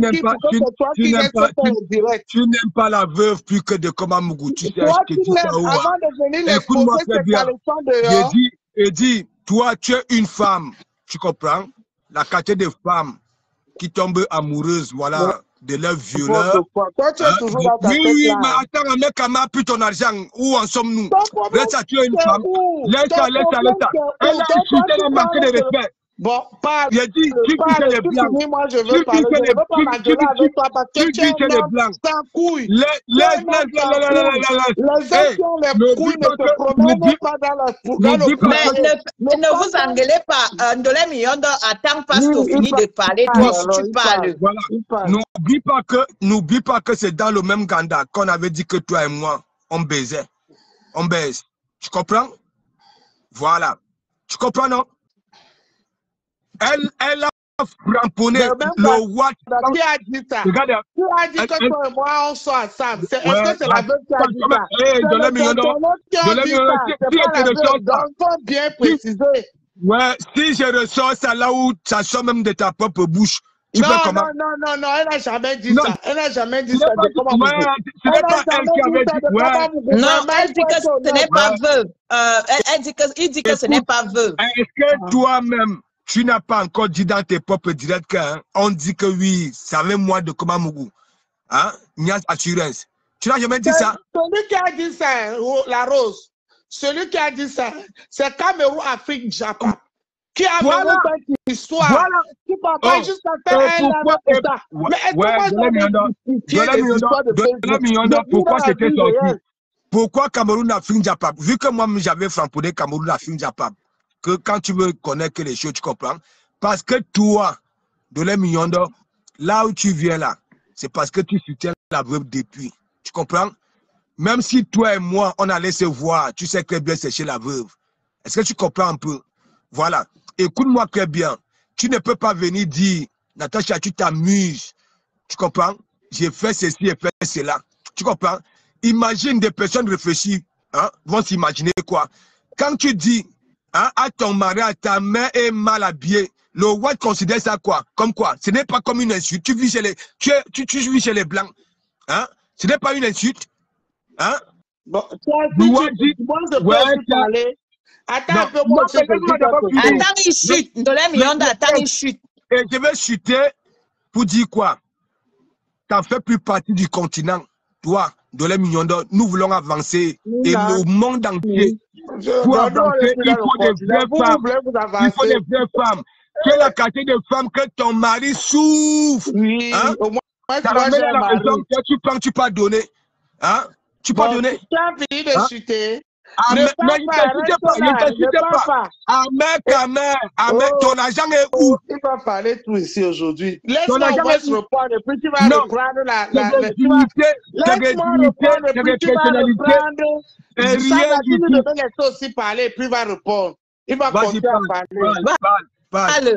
Tu n'aimes pas la veuve plus que de Komamougou. Tu sais toi ce que tu fais. Avant de venir les écoute-moi très bien. J'ai dit, toi, tu es une femme, tu comprends? La qualité de femme qui tombe amoureuse, voilà. De leur violeur. Toi, tu es toujours dans ta tête, oui, là. mais attends, un mec a pris ton argent. Où en sommes-nous? Laisse à tuer une femme. Laisse à. Elle a insulté, elle a manqué de respect. Bon, parle. Il a dit, tu dis que les blancs. Moi, je veux parler. Je veux pas m'engueuler avec toi parce que tu es un homme sans couilles. Les gens qui ont les couilles ne se promènent pas dans le Mais ne vous engueulez pas. Ndolé Miondo attend pas que fini de parler. Toi aussi, tu parles. Voilà. N'oublie pas que c'est dans le même ganda qu'on avait dit que toi et moi, on baisait. On baise. Tu comprends? Voilà. Tu comprends, non? Elle a cramponné le what. Qui a dit ça? Regarde. Qui a dit que toi et moi, on soit ensemble? Est-ce que c'est la veuve qui a dit ça? C'est pas la veuve. Donc, il faut bien préciser. Ouais, si je ressors ça là où ça sort même de ta propre bouche, Tu non, fais comment? non, elle n'a jamais dit Non, ça. Elle n'a jamais dit ce ça n'est pas, de Komamougou. ce n'est pas elle qui avait dit. Ouais. Non, elle dit que ce n'est pas veuve. Elle dit que, il dit que ce n'est pas veuve. Est-ce que toi-même, tu n'as pas encore dit dans tes propres directs qu'on dit que oui, ça avait moi de Komamougou? Hein? Nias Assurance. Tu n'as jamais dit ça? Celui qui a dit ça, la Rose, celui qui a dit ça, c'est Cameroun Afrique Japon. Qui a Voilà. vraiment cette histoire. Voilà. Qui papa juste à faire un pourquoi, ça. Mais est-ce que moi pourquoi c'était sorti? Pourquoi Cameroun Afrique Japon? Vu que moi j'avais framponné Cameroun Afrique Japon, que quand tu veux connaître les choses, tu comprends? Parce que toi, Dolé Mignondo, là où tu viens là, c'est parce que tu soutiens la veuve depuis. Tu comprends? Même si toi et moi, on allait se voir, tu sais très bien c'est chez la veuve. Est-ce que tu comprends un peu? Voilà. Écoute-moi très bien. Tu ne peux pas venir dire, Natacha, tu t'amuses. Tu comprends? J'ai fait ceci et fait cela. Tu comprends? Imagine des personnes réfléchies, hein, vont s'imaginer quoi? Quand tu dis, hein, à ton mari, à ta mère est mal habillée, le roi considère ça quoi? Comme quoi? Ce n'est pas comme une insulte. Tu vis chez les, tu vis chez les blancs. Hein? Ce n'est pas une insulte. Hein? Bon, toi, si tu peux parler. Attends un peu, moi, attends, il chute. Dolé Mignondo, attends, il chute. Et je vais chuter pour dire quoi? Tu n'en fais plus partie du continent. Toi, Dolé Mignondo, nous voulons avancer. Et le monde entier. Pour avancer, il faut des vraies femmes. Il faut des vraies femmes. Tu es la qualité de femme que ton mari souffre. Oui, hein? Au moins, ça ramène à la maison, tu prends, tu peux donner. Hein? Tu peux donner. Tu as fini de chuter. Ah, mais il ne t'insulte pas. Amen, ton argent est où? Il va parler tout ici aujourd'hui. Laisse-moi reprendre et puis tu vas reprendre la Laisse-moi reprendre et puis tu vas reprendre. Et rien du tout. Il va laisser aussi parler et puis il va répondre. Il va continuer à parler.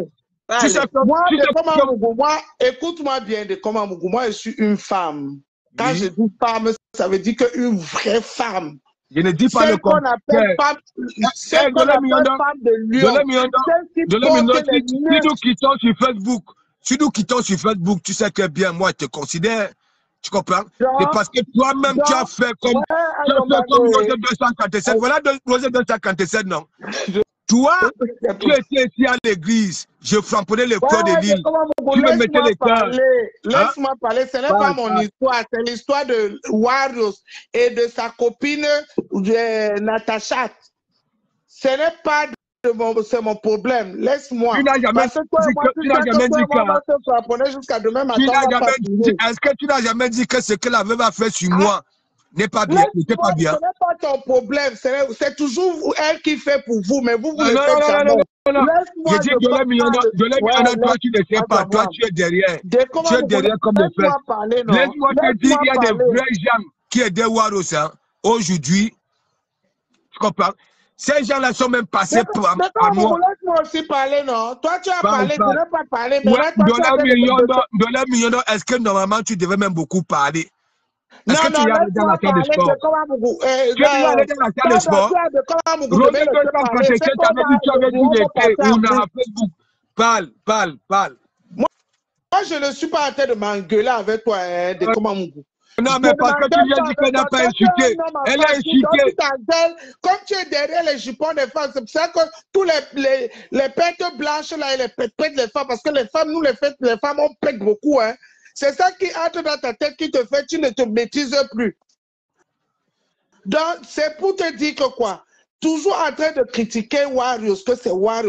Moi, écoute-moi bien de Komamougou. Moi, je suis une femme. Quand je dis femme, ça veut dire qu'une vraie femme. Je ne dis pas le contraire. C'est qu'on appelle femme de lion. Si nous quittons sur Facebook, tu sais très bien, moi, je te considère. Tu comprends? C'est parce que toi-même, tu as fait comme Rosé 257. Voilà Rosé 257, non? Toi, tu étais ici à l'église. Je frapponnais le cœur de l'île. Tu me mettais les cœurs. Laisse-moi parler. Ce n'est pas mon histoire. C'est l'histoire de Warriors et de sa copine Natacha. Ce n'est pas mon problème. Laisse-moi. Tu n'as jamais dit que jusqu'à demain matin. Est-ce que tu n'as jamais dit que ce que la veuve a fait sur moi n'est pas bien? N'était pas bien. Ce n'est pas ton problème. C'est toujours elle qui fait pour vous, mais vous le faites jamais. Je dis Dolé Mignondo, toi tu ne sais pas, toi tu es derrière. Tu es derrière comme le fait. Laisse-moi te dire, il y a des vrais gens qui aident Waros aujourd'hui. Tu comprends? Ces gens-là sont même passés par moi. Laisse-moi aussi parler, non? Toi tu as parlé, tu n'as pas parlé. Dolé Mignondo, est-ce que normalement tu devais même beaucoup parler? Est-ce que tu es allé dans la salle de sport? Tu es allé dans la salle de sport? Parle. Moi, je ne suis pas en train de m'engueuler avec toi, de Komamougou. Non, mais parce que tu viens de dire qu'elle n'a pas insulté. Elle a insulté. Comme tu es derrière les jupons des femmes, c'est pour ça que tous les pètes blanches là, et les pètes les femmes, parce que les femmes, nous les femmes, on pète beaucoup, hein. C'est ça qui entre dans ta tête qui te fait, tu ne te maîtrises plus. Donc, c'est pour te dire que quoi? Toujours en train de critiquer Warriors, que c'est Warriors,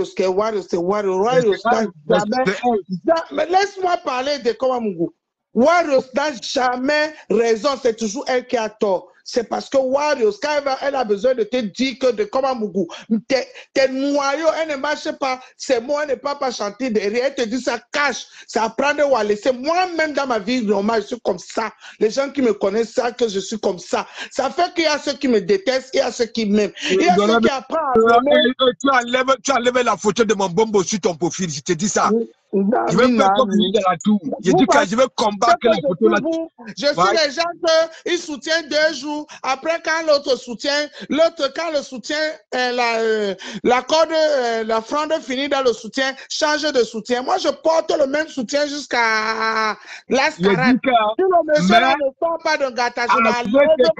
mais laisse-moi parler de Komamougou. Warriors n'a jamais raison, c'est toujours elle qui a tort. C'est parce que Warriors, quand elle a besoin de te dire que de Komamougou, tes noyaux, elle ne marche pas, c'est moi, elle ne peut pas chanter derrière, elle te dit ça cache, ça prend de Wallé. C'est moi-même dans ma vie normale, je suis comme ça. Les gens qui me connaissent savent que je suis comme ça. Ça fait qu'il y a ceux qui me détestent, il y a ceux qui m'aiment. Il y a ceux qui apprennent à tu as levé la photo de mon bombo sur ton profil, je te dis ça. Je vais faire comme lui dans la tour. Je dis que je vais combattre la photo là. Je suis les gens qu'ils soutiennent 2 jours. Après, quand l'autre soutient, quand le soutien, la fronde finit dans le soutien, change de soutien. Moi, je porte le même soutien jusqu'à l'ascarade. Si le monsieur ne sort pas de gâtage, je ne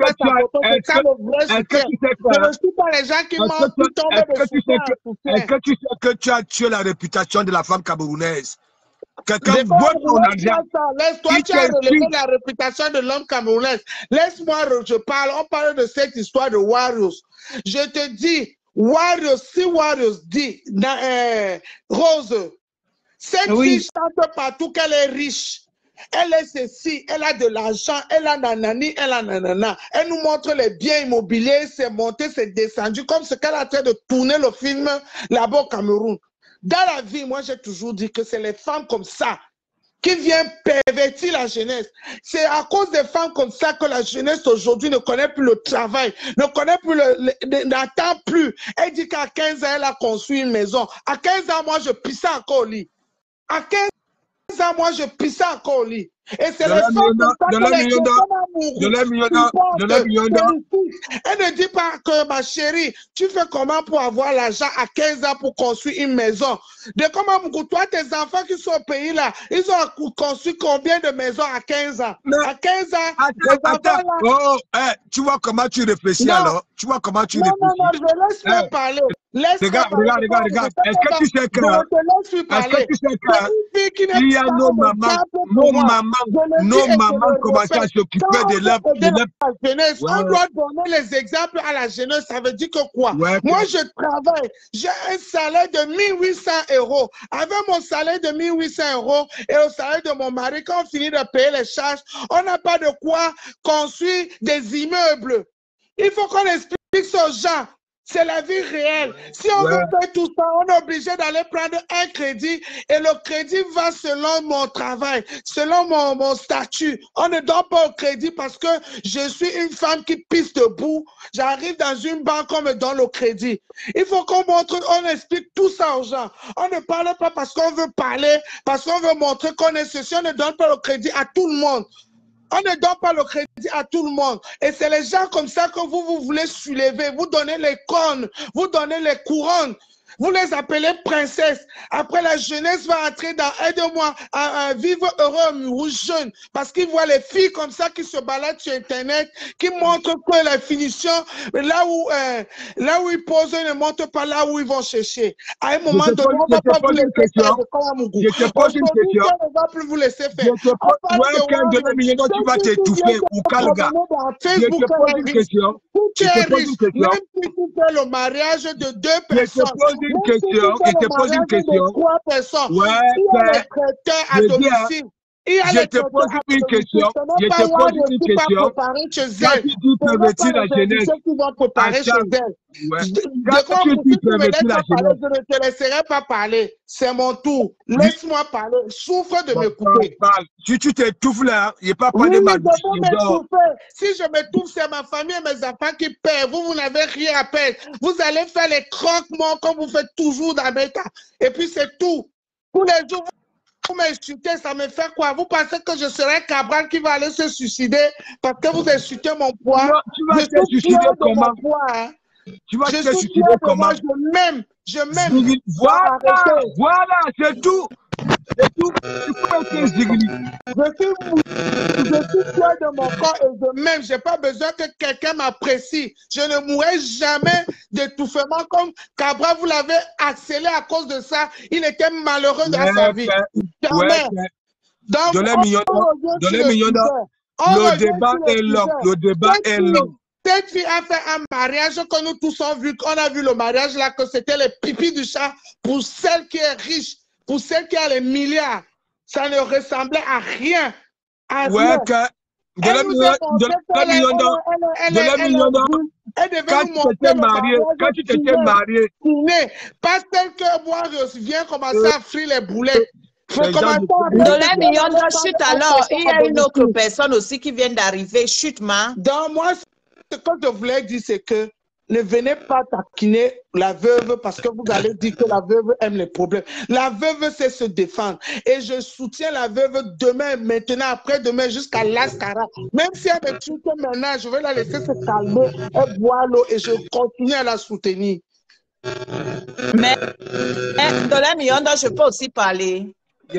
suis pas les gens qui mentent, qui tombent de soutien. Est-ce que tu sais que tu as tué la réputation de la femme camerounaise? Quelqu'un voit ton argent. Laisse-toi, tu as relevé la réputation de l'homme camerounais. Laisse-moi, je parle. On parle de cette histoire de Warriors. Je te dis, Warriors, si Warriors dit, Rose, cette fille chante partout qu'elle est riche. Elle est ceci, elle a de l'argent, elle a nanani, elle a nanana. Elle nous montre les biens immobiliers, c'est monté, c'est descendu, comme ce qu'elle a fait de tourner le film là-bas au Cameroun. Dans la vie, moi j'ai toujours dit que c'est les femmes comme ça qui viennent pervertir la jeunesse. C'est à cause des femmes comme ça que la jeunesse aujourd'hui ne connaît plus le travail, ne connaît plus, n'attend plus. Elle dit qu'à 15 ans, elle a construit une maison. À 15 ans, moi je pissais encore au lit. À 15 ans, moi je pissais encore au lit. Et c'est les femmes comme ça que les elle ne dit pas que ma chérie, tu fais comment pour avoir l'argent à 15 ans pour construire une maison? De comment, toi, tes enfants qui sont au pays là, ils ont construit combien de maisons à 15 ans? À 15 ans, attends. Oh, tu vois comment tu réfléchis alors? Tu vois comment tu réfléchis? Non, je laisse-moi parler. Regarde. Est-ce que tu sais que il y a nos mamans commençaient à s'occuper de la jeunesse? On doit donner les exemples à la jeunesse. Ça veut dire que quoi? Moi, je travaille. J'ai un salaire de 1800 €. Avec mon salaire de 1800 € et au salaire de mon mari, quand on finit de payer les charges, on n'a pas de quoi construire des immeubles. Il faut qu'on explique aux gens. C'est la vie réelle. Si on veut faire tout ça, on est obligé d'aller prendre un crédit et le crédit va selon mon travail, selon mon statut. On ne donne pas au crédit parce que je suis une femme qui pisse debout. J'arrive dans une banque, on me donne le crédit. Il faut qu'on montre, on explique tout ça aux gens. On ne parle pas parce qu'on veut parler, parce qu'on veut montrer qu'on est ceci. On ne donne pas le crédit à tout le monde. On ne donne pas le crédit à tout le monde. Et c'est les gens comme ça que vous voulez soulever. Vous donnez les cornes, vous donnez les couronnes. Vous les appelez princesses. Après, la jeunesse va entrer dans aide-moi à vivre heureux ou jeune. Parce qu'ils voient les filles comme ça qui se baladent sur Internet, qui montrent que la finition, là où ils posent, ils ne montrent pas là où ils vont chercher. À un moment donné, on ne va pas vous laisser faire. Je te pose une question. On ne va plus vous laisser faire. Tu vas t'étouffer ou Kalga. Je te pose une question. Tu es riche. Même si tu fais le mariage de 2 personnes. Je te pose une question. 3 personnes. Ouais, je te pose une question. Quand tu dis pervertir la jeunesse, je ne te laisserai pas parler. C'est mon tour. Laisse-moi parler. Souffre de m'écouter. Si tu t'étouffes là, il n'y a pas de mal. Si je m'étouffe, c'est ma famille et mes enfants qui paient. Vous n'avez rien à payer. Vous allez faire les croque-morts comme vous faites toujours dans l'État. Et puis c'est tout. Tous les jours, vous m'insultez, ça me fait quoi? Vous pensez que je serai Cabral qui va aller se suicider parce que vous insultez mon poids? Tu vas te suicider comment? Tu vas te suicider comment? Je m'aime. Voilà, c'est tout. C'est tout. Tu peux être zigli. Je suis fier de mon corps et je m'aime. Je n'ai pas besoin que quelqu'un m'apprécie. Je ne mourrai jamais d'étouffement comme Cabral. Vous l'avez accéléré à cause de ça. Il était malheureux dans sa vie. Jamais. Donc, le débat est long. Le débat est long. Cette fille a fait un mariage que nous tous avons vu. On a vu le mariage là, que c'était les pipis du chat pour celle qui est riche, pour celle qui a les milliards. Ça ne ressemblait à rien. Elle devait nous montrer quand tu t'étais marié, pas celle que moi je viens commencer à frire les boulettes. $1 million de chute alors. Il y a une autre personne aussi qui vient d'arriver. Chute, ma. Dans moi, ce que je voulais dire, c'est que ne venez pas taquiner la veuve parce que vous allez dire que la veuve aime les problèmes. La veuve sait se défendre. Et je soutiens la veuve demain, maintenant, après-demain, jusqu'à l'ascara. Même si elle me tue maintenant, je vais la laisser se calmer, elle boit l'eau et je continue à la soutenir. Mais Ndola Miondo, je peux aussi parler.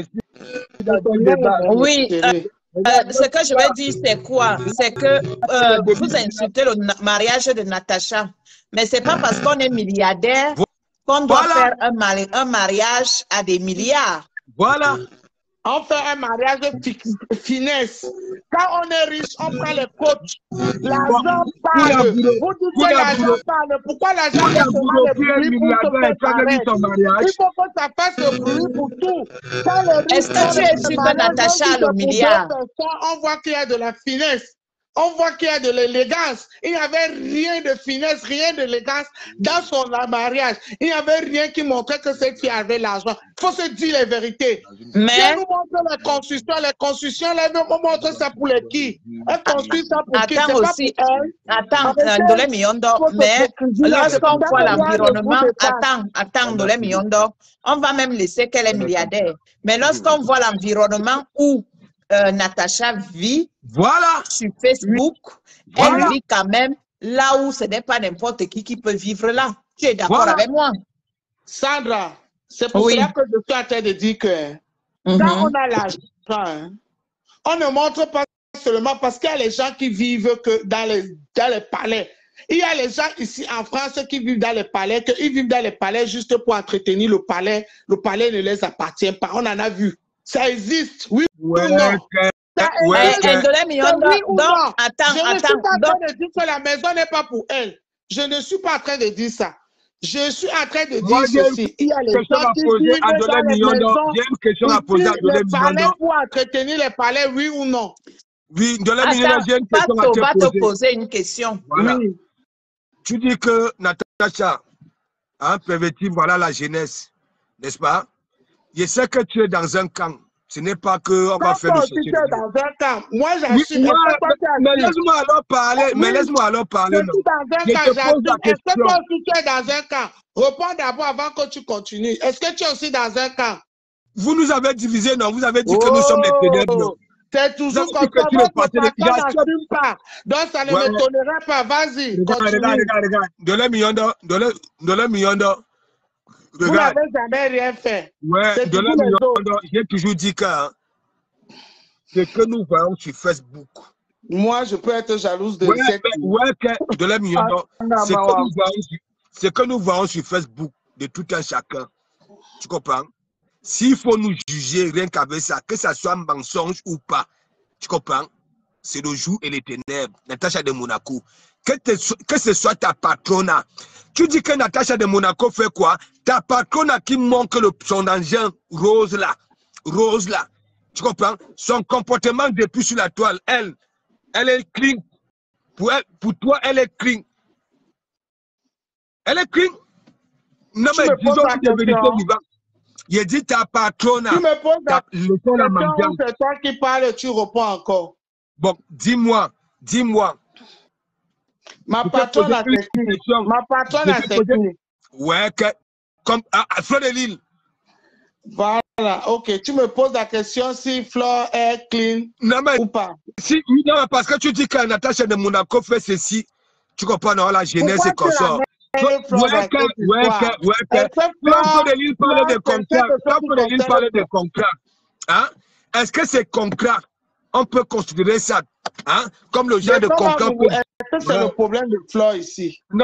Oui. Ce que je vais dire, c'est quoi? C'est que vous insultez le mariage de Natacha. Mais ce n'est pas parce qu'on est milliardaire qu'on doit faire un mariage à des milliards. Voilà. On fait un mariage de finesse. Quand on est riche, on prend les coachs. L'argent parle. Vous dites que l'argent parle. Pourquoi l'argent fait seulement le bruit pour se faire paraître? Il faut que ça fasse le bruit pour tout. Est-ce que tu es sûr que Natacha a le milliard? On voit qu'il y a de la finesse. On voit qu'il y a de l'élégance. Il n'y avait rien de finesse, rien d'élégance dans son mariage. Il n'y avait rien qui montrait que cette fille avait l'argent. Il faut se dire les vérités. Mais... Si elle nous montre les constructions, elle nous montre ça pour les qui? Elle construit ça pour qui? Attends aussi. Attends, Ndolé Miondo, mais lorsqu'on voit l'environnement, attends, Ndolé Miondo, on va même laisser qu'elle est milliardaire. Mais lorsqu'on voit l'environnement où Natacha vit sur Facebook, elle vit quand même là où ce n'est pas n'importe qui peut vivre là. Tu es d'accord avec moi? Sandra, c'est pour cela que je suis en train de dire que quand on a l'argent, on ne montre pas seulement parce qu'il y a les gens qui vivent que dans les palais. Il y a les gens ici en France qui vivent dans les palais, qu'ils vivent dans les palais juste pour entretenir le palais. Le palais ne les appartient pas. On en a vu. Ça existe, oui ou non? Ndolé Miondo, donc, attends. Je ne suis pas en train de dire que la maison n'est pas pour elle. Je ne suis pas en train de dire ça. Je suis en train de dire ceci. Il y a les gens qui vivent dans les maisons. J'ai une question à poser à Ndolé Miondo. Pour entretenir les palais, oui ou non? Oui, Ndolé Miondo, j'ai une question à te poser. Va te poser une question. Voilà. Oui. Tu dis que Natacha a perverti, voilà la jeunesse, n'est-ce pas? Je sais que tu es dans un camp. Ce n'est pas qu'on va faire le chercher. Dans un camp. Moi, j'en suis. Mais laisse-moi alors parler. Mais laisse-moi alors parler. Je suis dans un camp. Est-ce que toi aussi tu es dans un camp? Réponds d'abord avant que tu continues. Est-ce que tu es aussi dans un camp? Vous nous avez divisés, non? Vous avez dit que nous sommes les ténèbres. C'est toujours comme ça. Votre patron n'assume pas. Donc, ça ne me tolérera pas. Vas-y. Regarde. Ndolé Miondo. Vous n'avez jamais rien fait. Ouais, Ndolé Miondo, j'ai toujours dit que ce que nous voyons sur Facebook. Moi, je peux être jalouse de cette... Ndolé Miondo, ce que nous voyons sur Facebook de tout un chacun. Tu comprends? S'il faut nous juger rien qu'avec ça, que ça soit mensonge ou pas, tu comprends? C'est le jour et les ténèbres. Natacha de Monaco. Que ce soit ta patrona. Tu dis que Natacha de Monaco fait quoi? Ta patrona qui manque son engin rose là. Tu comprends? Son comportement depuis sur la toile, elle est clean. Pour toi, elle est clean. Elle est clean. Non, mais disons que de vérité vivante. Il dit ta patrona. Tu me poses la question, c'est toi qui parles, tu réponds encore. Bon, dis-moi. Ma patronne a fait Ouais, comme Fleur de Lille. Voilà, ok. Tu me poses la question si Fleur est clean ou pas. Non, parce que tu dis que Natacha de Monaco fait ceci. Tu comprends, non, la jeunesse est comme ça. Fleur de Lille parlait de concret. Hein? Est-ce que c'est concret? On peut considérer ça, hein? Comme le genre de concret. Est-ce que c'est le problème de Fleur ici? Non.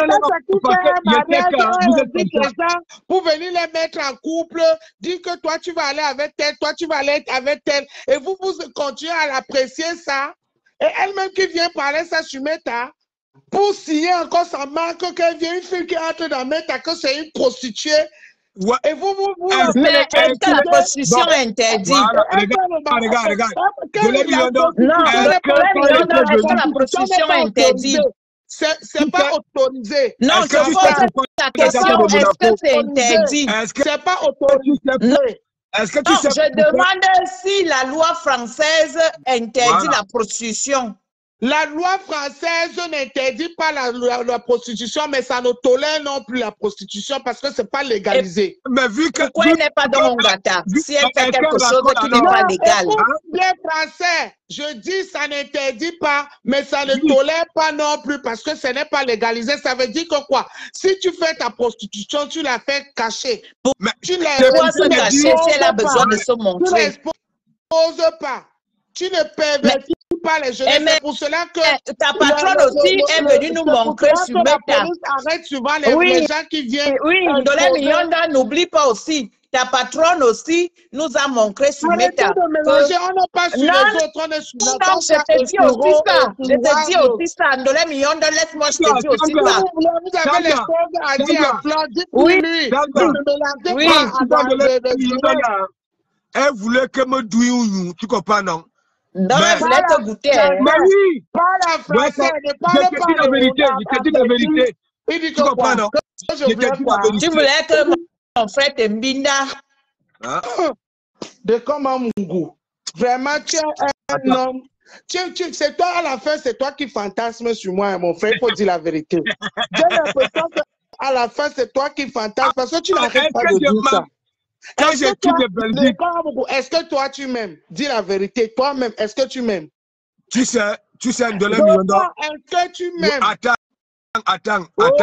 Pour venir les mettre en couple, dire que toi tu vas aller avec tel, toi tu vas aller avec tel, et vous continuez à l'apprécier ça. Et elle-même qui vient parler ça sur Meta, pour signer encore sa marque, qu'elle vient une fille qui entre dans Meta, que c'est une prostituée. Ouais. Et vous mais est-ce que la prostitution est interdite? Regarde. Non, est-ce que la prostitution est interdite? C'est pas autorisé. Non, je pose la question, est-ce que c'est interdit? C'est pas autorisé. Est-ce que tu sais? Je demande si la loi française interdit la prostitution. La loi française n'interdit pas la prostitution, mais ça ne tolère non plus la prostitution parce que c'est pas légalisé. Mais vu que... Pourquoi elle n'est pas dans mon gata? Si elle fait quelque chose qui n'est pas légal. Les Français, je dis ça n'interdit pas, mais ça ne tolère pas non plus parce que ce n'est pas légalisé. Ça veut dire que quoi? Si tu fais ta prostitution, tu la fais cacher. Mais tu ne dois se cacher si elle a besoin de se montrer. Tu ne l'exposes pas. Tu ne pervertis pas les jeunes. C'est pour cela que ta patronne aussi est venue nous montrer sur Meta. Arrête souvent les gens qui viennent. Oui, Ndolé Miyonda, n'oublie pas aussi. Ta patronne aussi nous a montré sur Meta. On n'est pas sur les autres, on est sur la table. Je te dis aussi ça. Je te dis aussi ça. Ndolé Miyonda, laisse-moi, je te dis aussi ça. Vous avez les choses à dire à Flore. Dites-lui lui. Elle voulait que me douille, tu comprends, non? Non, elle voulait te goûter. Mais oui! Parle français, ne parle pas la vérité, je te dis la vérité. Tu comprends, non? Tu voulais que mon frère te mbinda. De comment mon goût? Vraiment, tu es un homme. C'est toi, à la fin, c'est toi qui fantasmes sur moi, mon frère, il faut dire la vérité. J'ai l'impression qu'à la fin, c'est toi qui fantasmes parce que tu n'arrêtes pas de dire ça. Quand j'ai quitté Belgique. Est-ce que toi tu m'aimes? Dis la vérité. Toi-même, est-ce que tu m'aimes? Tu sais, Ndolé Miyonda. Est-ce que tu m'aimes? Attends.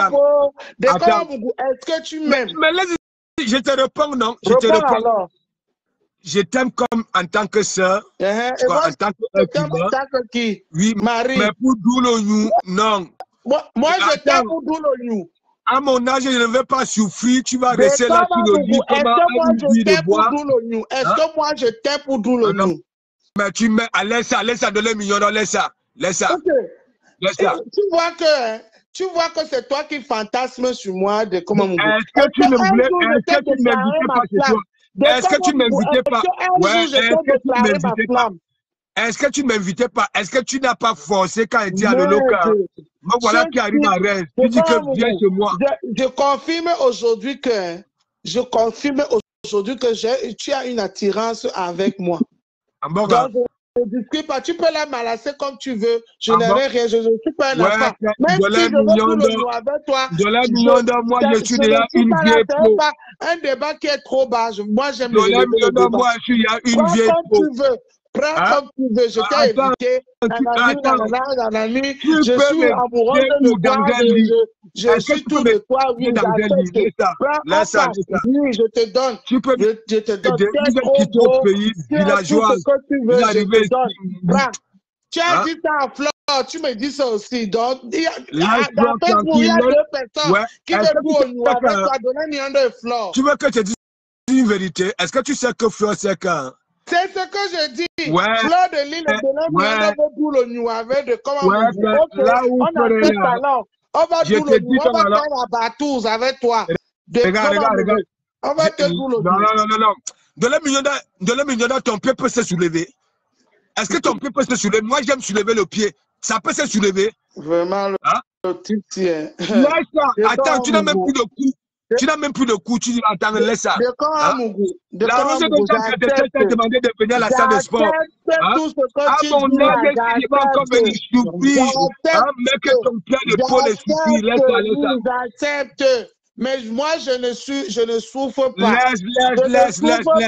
Est-ce que tu m'aimes? Mais là, je te réponds, non? Je te réponds. Je t'aime comme en tant que sœur. En tant que qui? Oui, Marie. Mais pour Doulognou, non. Moi, je t'aime pour Doulognou. À mon âge, je ne vais pas souffrir. Tu vas rester là sur le lit. Est-ce que moi je t'aime pour Doulognou? Est-ce que moi je t'aime pour Doulognou? Mais tu mets, laisse ça, Ndolé Miyonda, laisse ça. Tu vois que c'est toi qui fantasmes sur moi de comment mon Est-ce que tu ne m'invitais pas chez toi? Est-ce que tu ne m'invitais pas? Est-ce que tu ne m'invitais pas? Est-ce que tu n'as pas forcé quand il dit à le local? Me voilà qui arrive à Rennes. Tu dis que viens chez moi. Je confirme aujourd'hui que tu as une attirance avec moi. Donc, je ne discute pas. Tu peux la malasser comme tu veux. Je n'aurai rien. Je ne suis pas un enfant. Même si je veux tout le jour avec toi. Moi, je suis déjà une vieille pro. Un débat qui est trop bas. Moi, j'aime le débat. Moi, je suis une vieille pro. Prends comme tu veux, je t'ai invité. Je suis amoureuse de toi. Je suis tout de toi. Oui, je te donne. Tu peux je te donne. quitter au pays villageois. Tu as dit ça à Flore, tu me dis ça aussi. Donc, il y a deux personnes qui veulent nous avec toi, Ndolé Miyonda et Flore. Tu veux que je te dise une vérité? Est-ce que tu sais que Flore, c'est quand? C'est ce que je dis. Flore de l'île de Ndolé Miyonda veut Doulognou avec de comment on dit. On a fait talent. On va Doulognou, on va faire la batouze avec toi. Regarde. On va te Doulognou. Non. Ndolé Miyonda, ton pied peut se soulever. Est-ce que ton pied peut se soulever? Moi, j'aime soulever le pied. Ça peut se soulever. Vraiment, le type tient. Attends, tu n'as même plus de cou. Tu n'as même plus de cou, tu dis attends, laisse ça. La rose de Jean t'a demandé de venir à la salle de sport. Tout ce que tu mon âge, il va encore venir souffrir. Mais que ton pied d'épaule est souffrir, laisse ça. J'accepte. Mais moi, je ne souffre pas. Laisse.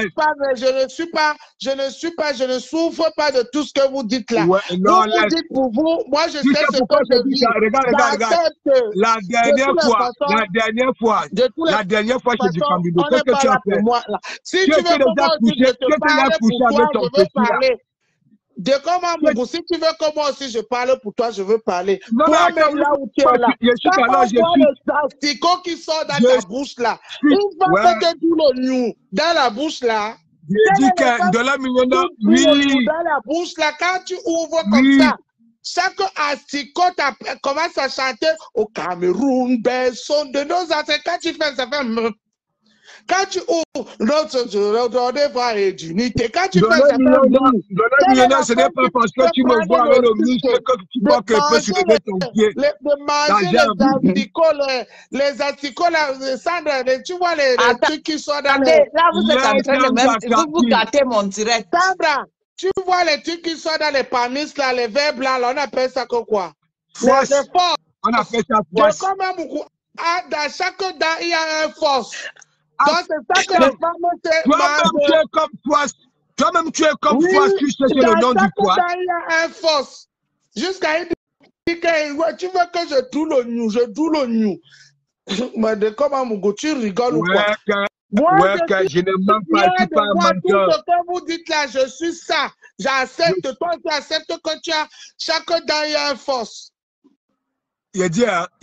Je ne souffre pas de tout ce que vous dites là. Ouais, non, vous dites pour vous, moi je sais ce que je dis. Regarde. La dernière fois, j'ai dit Camilo, qu'est-ce que tu as fait? Si tu veux comment aussi je te parle pour toi, je veux parler. De comment, Mougou, si tu veux que moi aussi je parle pour toi, je veux parler. Toi-même là où tu es là, le asticot qui sort dans ta bouche là, il va te Doulognou dans la bouche là. J'ai dit que Ndolé Miyonda, oui. Dans la bouche là, quand tu ouvres comme ça, chaque asticot commence à chanter au Cameroun, Besson, de nos ancêtres. Quand tu fais ça, fait. Quand tu ouvres notre voix et d'unité, quand tu fais ça, Ndolé Miyonda, ce n'est pas parce que tu me vois avec le muscle que tu vois que je peux soulever ton pied. De manger les asticots, Sandra, tu vois les trucs qui sont dans les... Là, vous êtes en train de même... Vous gâtez mon direct. Sandra, Tu vois les trucs qui sont dans les panisses, là, les verres blancs, là, on appelle ça que quoi? Force. Les forces. On appelle ça De force. comme un beaucoup. Ah, dans chaque dent, il y a un force. Donc, c'est ça que les femmes se Toi-même, tu es comme force. Toi-même, tu es comme Oui, force. Tu sais le nom du poids. Dans chaque dent, il y a un force. Jusqu'à dire que ouais, tu veux que je doue le new, je doue le new. Mais de comment Mougou, tu rigoles ou quoi? Moi, je ne mens pas, je suis pas un menteur. Tout ce que vous dites là, je suis ça. J'accepte. Toi, tu acceptes que tu as chaque dent, il y a un force. Il dit,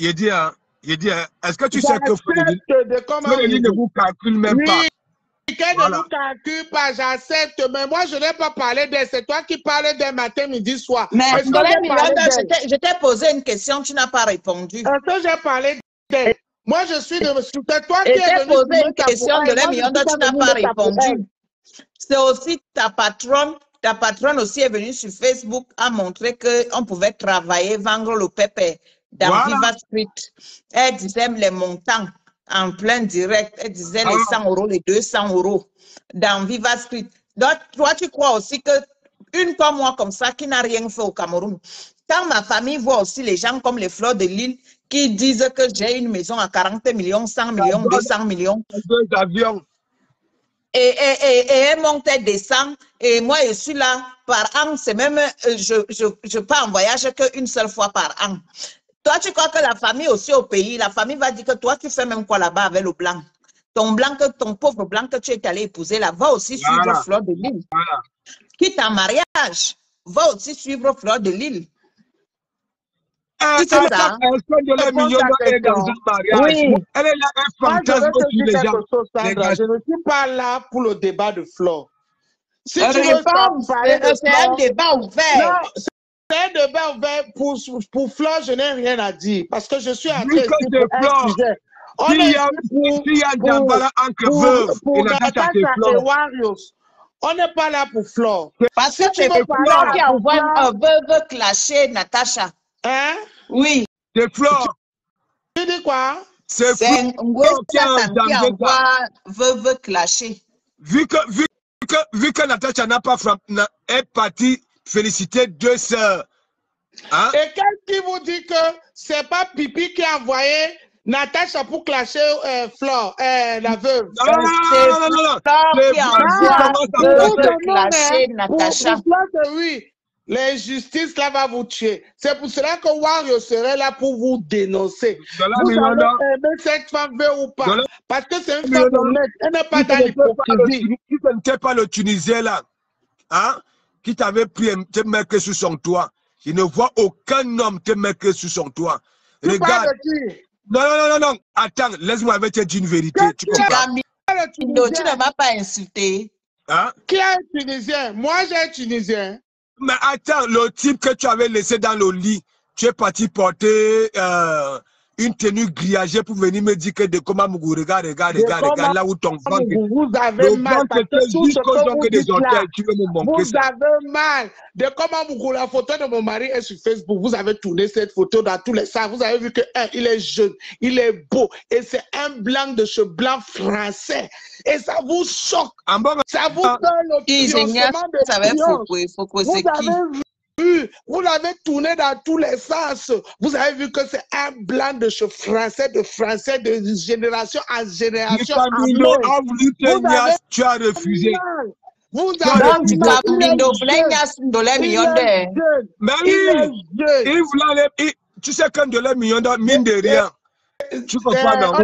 est-ce que tu sais que Frédéric ne vous calcule même pas? Qu'elle ne nous calcule pas, j'accepte. Mais moi, je n'ai pas parlé d'elle. C'est toi qui parles d'elle matin, midi, soir. Mais je t'ai posé une question, tu n'as pas répondu. Est-ce que j'ai parlé d'elle? Moi, je suis de... C'est toi qui es venu posé une question de l'Emionda, tu n'as pas répondu. C'est aussi ta patronne aussi est venue sur Facebook à montrer qu'on pouvait travailler, vendre le pépé dans Viva Street. Elle disait les montants en plein direct. Elle disait les 100 €, les 200 € dans Viva Street. Donc, toi, tu crois aussi que une comme moi comme ça qui n'a rien fait au Cameroun, quand ma famille voit aussi les gens comme les Fleurs de Lille qui disent que j'ai une maison à 40 millions, 100 millions, 200 millions. Deux avions. Et elle monte, elle descend. Et moi, je suis là par an. C'est même, je pars en voyage qu'une seule fois par an. Toi, tu crois que la famille aussi au pays, la famille va dire que toi, tu fais même quoi là-bas avec le blanc? Ton pauvre blanc que tu es allé épouser là, va aussi suivre Fleur de Lille. Quitte en mariage, va aussi suivre Fleur de Lille. Est-ce que de la million est dans un mariage? Oui. Elle est là, un fantasme sur les gens. Je ne suis pas là pour le débat de Fleur. Si tu veux parler de c'est un débat ouvert. C'est un débat ouvert pour Fleur, je n'ai rien à dire. Parce que je suis en train de Fleur. S'il y a Djambala entre veuve et Natacha et Warriors, on n'est pas là pour Fleur. Parce que c'est Fleur qui envoie un veuve clasher Natacha. Hein? Oui. C'est Fleur. Tu dis quoi? C'est Fleur qui envoie veuve clasher. Vu que Natacha n'a pas frappé, est partie féliciter deux sœurs. Hein? Et qu'est-ce qui vous dit que c'est pas Pipi qui a envoyé Natacha pour clasher Fleur, la veuve? Non. C'est Fleur qui envoie clasher Natacha. Oui. L'injustice là va vous tuer. C'est pour cela que Wario serait là pour vous dénoncer. Vous allez aimer cette femme veut ou pas? Parce que c'est une femme honnête. Elle n'est pas dans l'hypocrisie. Si tu n'étais pas le Tunisien là, hein, qui t'avait pris te mettre sur son toit, je ne vois aucun homme te mettre sur son toit. Regarde. Non. Attends, laisse-moi avec te dire une vérité. Tu comprends? Tu ne m'as pas insulté. Hein? Qui est un Tunisien? Moi, j'ai un Tunisien. Mais attends, le type que tu avais laissé dans le lit, tu es parti porter une tenue grillagée pour venir me dire que de comment Mougou, regarde là où ton ventre. Vous avez mal. Vous avez mal. De comment Mougou, la photo de mon mari est sur Facebook. Vous avez tourné cette photo dans tous les sens. Vous avez vu que il est jeune, il est beau. Et c'est un blanc de ce blanc français. Et ça vous choque. Ça vous donne le piancement de vous l'avez tourné dans tous les sens. Vous avez vu que c'est un blanc de ce français, de génération en génération. Tu as refusé. Vous avez tu sais qu'un de les millions de mine de rien. Tu comprends, non?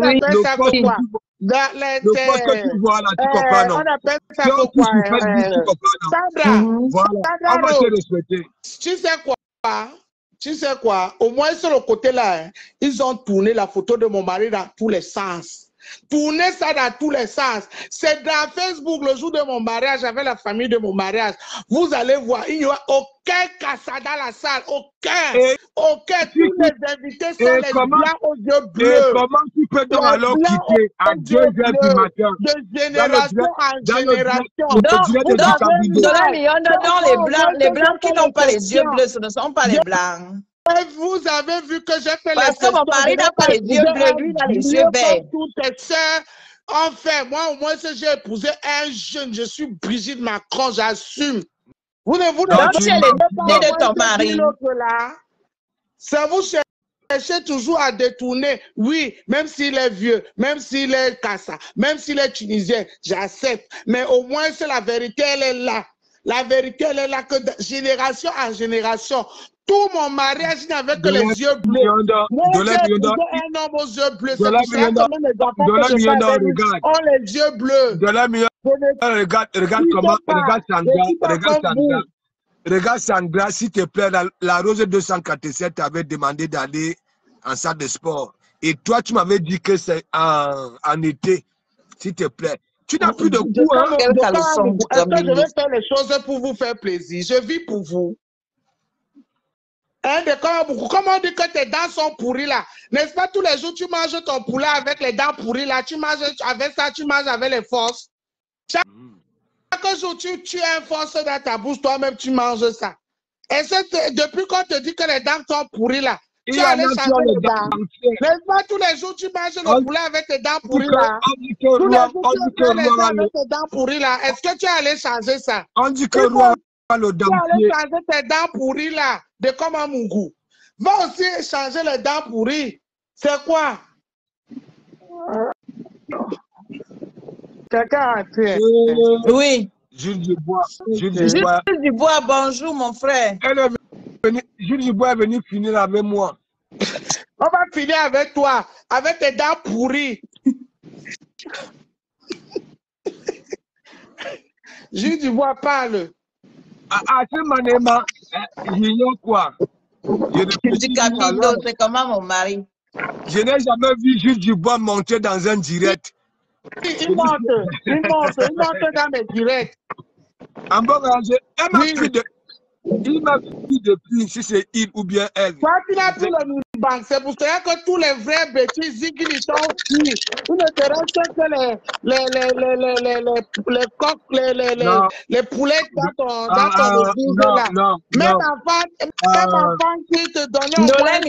Le poste que tu vois là, tu comprends, non? On appelle ça quoi? Voilà, on va te respecter. Tu sais quoi? Au moins sur le côté là, ils ont tourné la photo de mon mari dans tous les sens. Tournez ça dans tous les sens. C'est dans Facebook le jour de mon mariage avec la famille de mon mariage. Vous allez voir, il n'y aura aucun cassade dans la salle. Aucun. Tous les invités sont les blancs aux yeux bleus. Et comment tu peux donc alors quitter à 2 heures du matin? De génération en génération. Donc, les blancs qui n'ont pas les yeux bleus, ce ne sont pas les blancs. Vous avez vu que j'ai fait parce que mon mari n'a pas les yeux bleus, lui, il a les yeux verts. Toutes tes sœurs, enfin, moi, au moins, si j'ai épousé un jeune, je suis Brigitte Macron, j'assume. Vous ne vous Donc, ne tu es pas l'ennemi de ton mari. l'autre là. Ça vous cherchez toujours à détourner. Oui, même s'il est vieux, même s'il est Kassa, même s'il est tunisien, j'accepte. Mais au moins, c'est la vérité, elle est là. La vérité, elle est là que de génération en génération. Tout mon mariage n'avait que les yeux bleus. Moi, j'ai épousé un homme aux yeux bleus. C'est pour ça que même les enfants que je fais avec lui ont les yeux bleus. Regarde Sandra, s'il te plaît, la Rose 247 t'avait demandé d'aller en salle de sport. Et toi, tu m'avais dit que c'est en été, s'il te plaît. Tu n'as plus de goût, hein? Est-ce que je vais faire les choses pour vous faire plaisir? Je vis pour vous. Hein, comment on dit que tes dents sont pourries là? N'est-ce pas tous les jours tu manges ton poulet avec les dents pourries là? Tu manges avec ça, tu manges avec les forces. Chaque jour tu as une force dans ta bouche, toi-même tu manges ça. Et depuis qu'on te dit que les dents sont pourries là, tu as allé changer les dents. N'est-ce pas tous les jours tu manges le poulet avec tes dents pourries là? Tous les jours tu as les dents avec tes dents pourries là. Est-ce que tu es allé changer ça? On dit que roi le dentier. Tu es allé changer tes dents pourries là, de comme un mougou. Va aussi changer les dents pourries. C'est quoi? Quelqu'un a tué. Oui. Jules Dubois. Jules Dubois, bonjour mon frère. Jules Dubois est venu finir avec moi. On va finir avec toi, avec tes dents pourries. Jules Dubois parle. À ce moment-là, j'ignore quoi? C'est comment mon mari? Je n'ai jamais vu Jules Dubois monter dans un direct. Il monte dans mes directs. En bon rangé, il m'a pris depuis si c'est il ou bien elle. Toi, tu n'as plus le Nubank. C'est pour ça que tous les vrais bêtises, ils sont pris. Ils ne te restent que les poulettes dans ton église là. Même enfant qui te donnait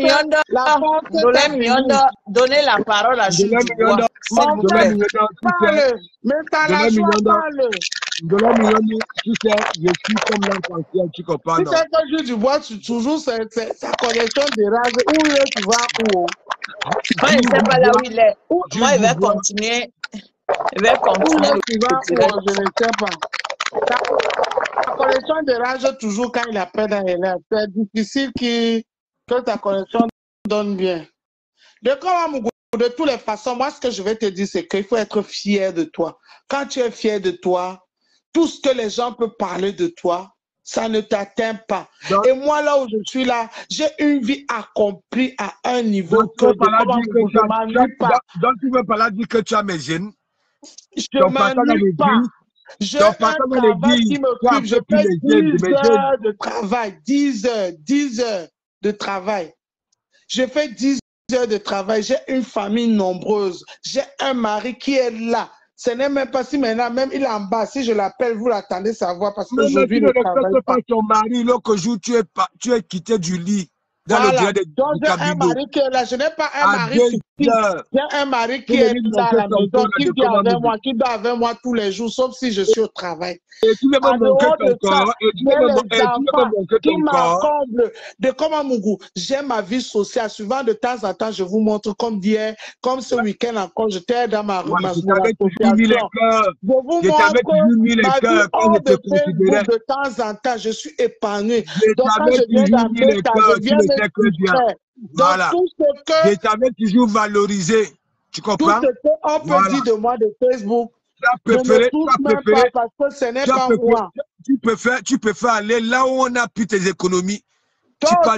donnez la parole à Jules Dubois. Parle. Mais t'as la joie, parle. Je suis comme l'enfant, tu comprends? Tu sais que Jules Dubois, toujours sa collection de rages. Où il est, tu vas où? Moi, je ne sais pas là où il est. Moi, il va continuer. Il va continuer. Où tu vas où? Je ne sais pas. Ta collection de rages, toujours quand il appelle dans les lèvres, c'est difficile que ta collection donne bien. De toutes les façons, moi, ce que je vais te dire, c'est qu'il faut être fier de toi. Quand tu es fier de toi, tout ce que les gens peuvent parler de toi, ça ne t'atteint pas. Donc, et moi, là où je suis là, j'ai une vie accomplie à un niveau que je ne m'ennuie pas. Donc, tu ne veux pas là dire que tu as mes gènes? Je ne m'ennuie pas. J'ai un travail qui m'occupe. Je fais 10 heures de travail. 10 heures de travail. Je fais 10 heures de travail. J'ai une famille nombreuse. J'ai un mari qui est là. Ce n'est même pas si maintenant, même il est en bas. Si je l'appelle, vous l'attendez savoir parce que je vis le travail. Pas ton mari, l'autre jour, tu es quitté du lit. Voilà. Donc, j'ai un mari qui est là. Je n'ai pas un mari fictif. J'ai un mari qui est là à la maison, qui vit avec moi, qui dort avec moi tous les jours, sauf si je suis au travail. Et tu veux me manquer ton corps. Et tu veux me manquer ton corps. De comme un mougou. J'ai ma vie sociale. Souvent, de temps en temps, je vous montre comme d'hier, comme ce week-end encore, j'étais dans ma association. Je vous montre ma vie hors de Facebook de temps en temps. Je suis épanoui. Donc, quand je viens d'appeler, je viens de voilà. Je t'avais toujours valorisé. Tu comprends? Tout ce qu'on peut dire de moi de Facebook, je ne touche même pas parce que ce n'est pas moi. Tu peux aller là où on a pris tes économies. Toi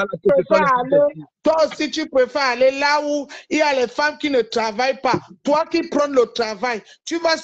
aussi, tu préfères aller là où il y a les femmes qui ne travaillent pas. Toi qui prends le travail, tu vas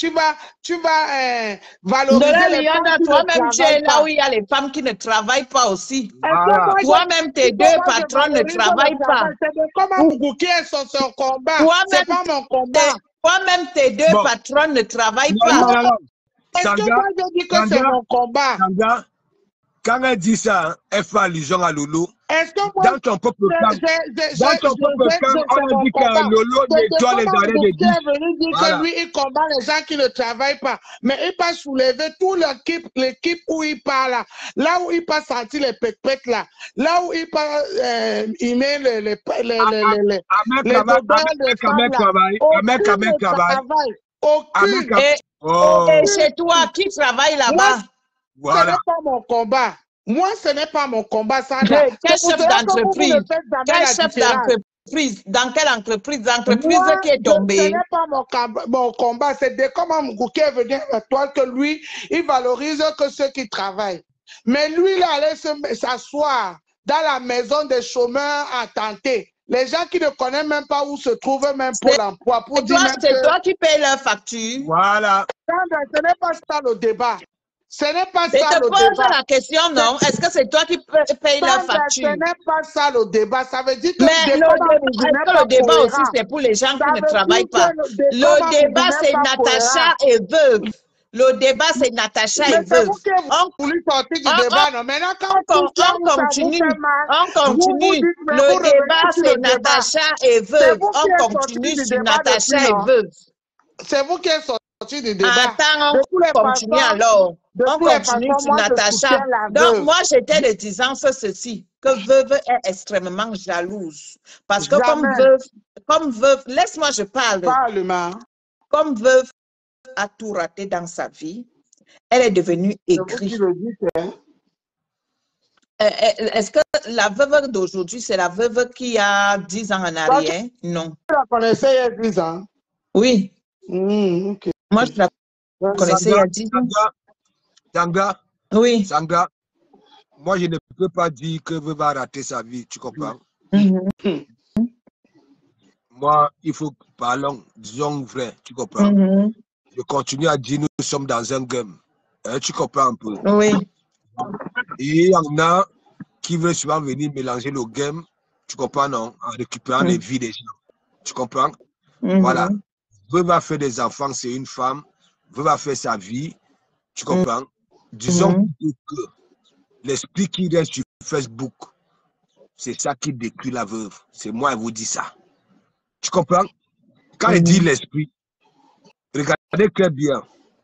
valoriser les femmes qui toi-même, tu es là où il y a les femmes qui ne travaillent pas aussi. Toi-même, tes deux patrons ne travaillent pas. C'est comment Mougou qui est son combat. C'est pas mon combat. Toi-même, tes deux patrons ne travaillent pas. Est-ce que moi, je dis que c'est mon combat? quand elle dit ça, hein, elle fait allusion à Lolo. Est-ce que moi, Dans ton peuple camp, on a dit que Lolo nettoie les arrêts de qui est venu dire Voilà. que lui, il combat les gens qui ne travaillent pas. Mais il peut soulever toute l'équipe où il part là. Là où il peut sentir les pètes là. Là où il peut aimer les travail. Aucune. Et chez toi, qui travaille là-bas? Ce n'est pas mon combat. Moi, ce n'est pas mon combat, Sandra. Quel chef d'entreprise? Quel chef d'entreprise? Dans quelle entreprise? L'entreprise qui est tombée. Ce n'est pas mon combat. C'est Dekoma Mugu qui est venu avec toi que lui, il valorise que ceux qui travaillent. Mais lui, il allait s'asseoir dans la maison des chômeurs à tenter. Les gens qui ne connaissent même pas où se trouve même Pôle emploi. C'est toi qui payes leur facture. Voilà. Ce n'est pas ça le débat. Ce n'est pas ça le débat. Je te pose la question, non? Est-ce que c'est toi qui payes leur facture? Ce n'est pas ça le débat. Ça veut dire que mais le débat aussi, c'est pour les gens qui ne travaillent pas. Le débat, c'est Natacha et veuve. Le débat, c'est Natacha et veuve. On continue. Le débat, c'est Natacha et veuve. On continue sur Natacha et veuve. C'est vous qui êtes sorti du débat. Attends, on continue alors. On continue sur Natacha. Donc, moi, j'étais de disant ceci, que veuve est extrêmement jalouse. Parce que comme veuve, laisse-moi je parle. Comme veuve a tout raté dans sa vie, elle est devenue aigrie. Est-ce que la veuve d'aujourd'hui, c'est la veuve qui a 10 ans en arrière? Non. Tu la connaissais il y a 10 ans? Oui. Okay. Moi, je la connaissais il y a 10 ans. Sanga, oui. Sanga, moi, je ne peux pas dire que veuve va rater sa vie, tu comprends? Moi, il faut que parlons, disons vrai, tu comprends? Je continue à dire, nous sommes dans un game. Tu comprends un peu? Oui. Et il y en a qui veulent souvent venir mélanger le game, tu comprends, non? En récupérant les vies des gens. Tu comprends? Voilà. Veuve va faire des enfants, c'est une femme. Veuve va faire sa vie, tu comprends? Disons que l'esprit qui reste sur Facebook, c'est ça qui décrit la veuve. C'est moi qui vous dis ça. Tu comprends? Quand il dit l'esprit, regardez très bien.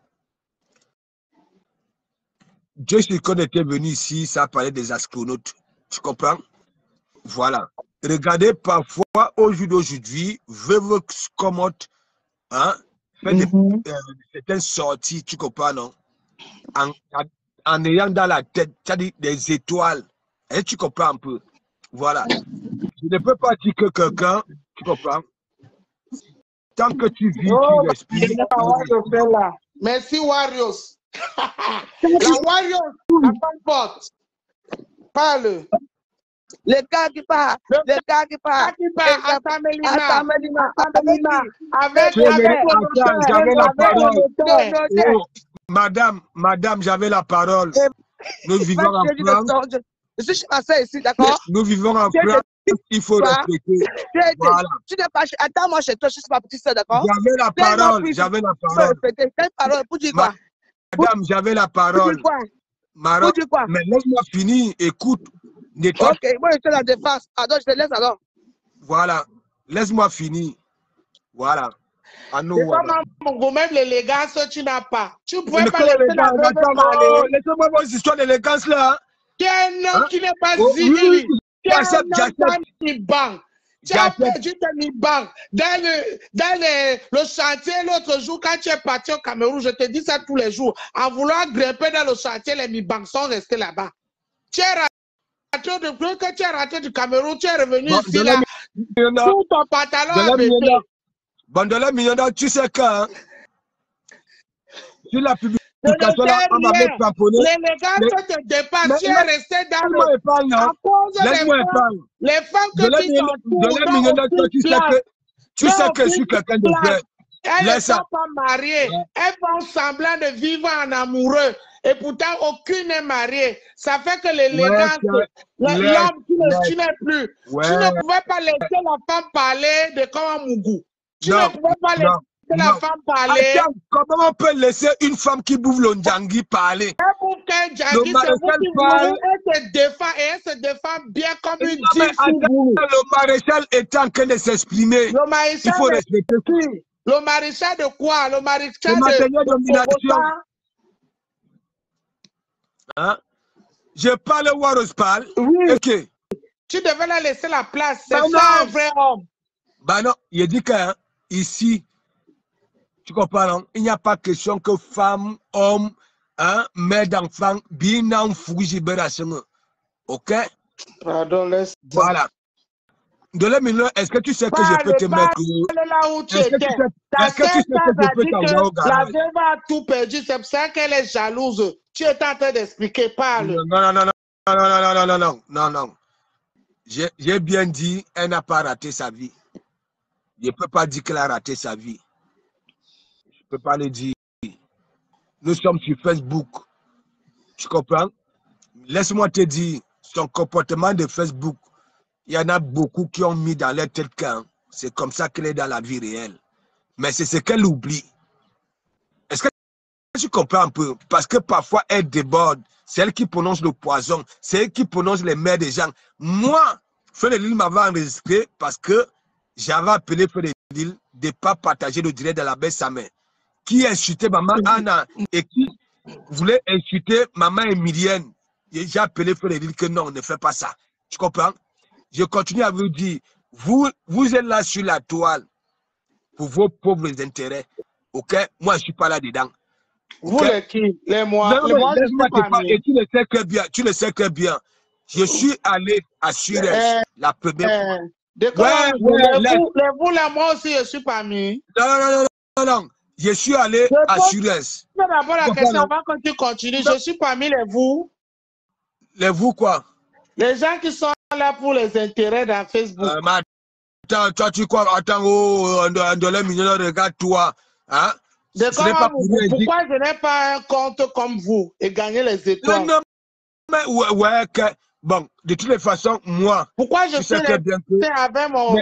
Dieu, quand il était venu ici, ça parlait des astronautes. Tu comprends? Voilà. Regardez parfois, au jour d'aujourd'hui, veuve commote, hein, fait certaines sorties, tu comprends, non? En ayant dans la tête, c'est-à-dire des étoiles. Et tu comprends un peu. Voilà. Je ne peux pas dire que quelqu'un, tu comprends? Tant que tu vis, tu respires. Merci, Warriors. La Warriors, à ton porte. Parle. Le gars qui part. Le gars qui part. J'avais la parole. Madame, j'avais la parole. Nous vivons en France. Je suis passé ici, d'accord? Nous vivons en France. Il faut respecter. Voilà. Tu n'es pas. Attends-moi chez toi, je suis pas petite soeur, d'accord? J'avais la parole. J'avais la parole. Quelle parole? Pour dire quoi? Madame, j'avais la parole. Pour dire quoi? Mais laisse-moi finir. Écoute. Ok, moi je suis la défense. Alors, je te laisse alors. Voilà. Laisse-moi finir. Voilà. Même l'élégance, tu n'as pas. Tu ne pouvais pas laisser la veuve parler. Laissez-moi voir cette histoire d'élégance là. Tu es un homme qui n'est pas zili. Tu es un homme qui banque. Tu as perdu ton banque. Dans le chantier, l'autre jour, quand tu es parti au Cameroun, je te dis ça tous les jours, en vouloir grimper dans le chantier, les mi-banques sont restés là-bas. Tu es que tu es rentré du Cameroun, tu es revenu ici là. Tout ton pantalon a pété. Bandela Millionnaire, tu sais quand sur la publication là, on m'avait tamponné. L'élégance te dépasse, tu es resté dans le... À cause les femmes que tu t'entoures, tu sais que je suis quelqu'un de vrai. Elles ne sont pas mariées. Elles font semblant de vivre en amoureux. Et pourtant, aucune n'est mariée. Ça fait que l'élégance, l'homme, tu n'es plus. Tu ne pouvais pas laisser la femme parler de Kamamougou. Tu ne pouvais pas laisser la Non. femme parler. Attends, comment on peut laisser une femme qui bouffe le Ndjangi parler? Le maréchal parle. Elle se défend et elle se défend bien comme une Non, mais dive. attends, le maréchal est en train de s'exprimer. Le maréchal Il faut respecter. Le maréchal de quoi? Le maréchal Le matériel de domination. Bogota. Hein? Je parle, Waros parle. Oui. Ok. Tu devais la laisser la place. C'est Bah ça un non. vrai homme. Bah non, il dit que hein, ici, tu comprends, non? Il n'y a pas question que femme, homme, hein, mère d'enfant, bien en fouille, ok? Pardon, laisse. Voilà. De la minute, est-ce que tu sais que je peux te mettre. Là où tu Est-ce que étais. tu sais Ta est-ce que tu sais sœur que je a peux dit t'envoyer au que la garage? veuve a tout perdu. C'est pour ça qu'elle est jalouse. Tu étais en train d'expliquer. Parle. Non, non, non, non, non, non, non, non, non, non, non. J'ai bien dit, elle n'a pas raté sa vie. Je ne peux pas dire qu'elle a raté sa vie. Je ne peux pas le dire. Nous sommes sur Facebook. Tu comprends? Laisse-moi te dire, son comportement de Facebook, il y en a beaucoup qui ont mis dans leur tête qu'un. C'est comme ça qu'elle est dans la vie réelle. Mais c'est ce qu'elle oublie. Est-ce que tu comprends un peu? Parce que parfois, elle déborde. C'est elle qui prononce le poison. C'est elle qui prononce les mères des gens. Moi, Félix m'avait enregistré parce que j'avais appelé Félix de ne pas partager le direct de la baisse sa mère. Qui insultait maman Anna et qui voulait insulter maman Emilienne. J'ai appelé Félix que non, ne fais pas ça. Tu comprends? Je continue à vous dire, vous êtes là sur la toile pour vos pauvres intérêts. Ok? Moi, je ne suis pas là dedans. Vous Okay? les qui? Les moi. Non, Les moi, laisse-moi te parler. Et tu le sais très bien. Tu le sais très bien. Je suis allé à Suez la première fois. Vous, là, moi aussi, je suis parmi. Non, non, non, non, non. Je suis allé à Suez. C'est d'abord la question avant que tu continues. Je suis parmi les vous. Les vous quoi? Les gens qui sont là pour les intérêts dans Facebook. Attends, toi, tu crois? Attends, $1 million, regarde-toi. Hein? Pourquoi je n'ai pas un compte comme vous et gagner les étoiles? Non, mais ouais, bon, de toutes les façons, moi. Pourquoi je suis resté avec mon.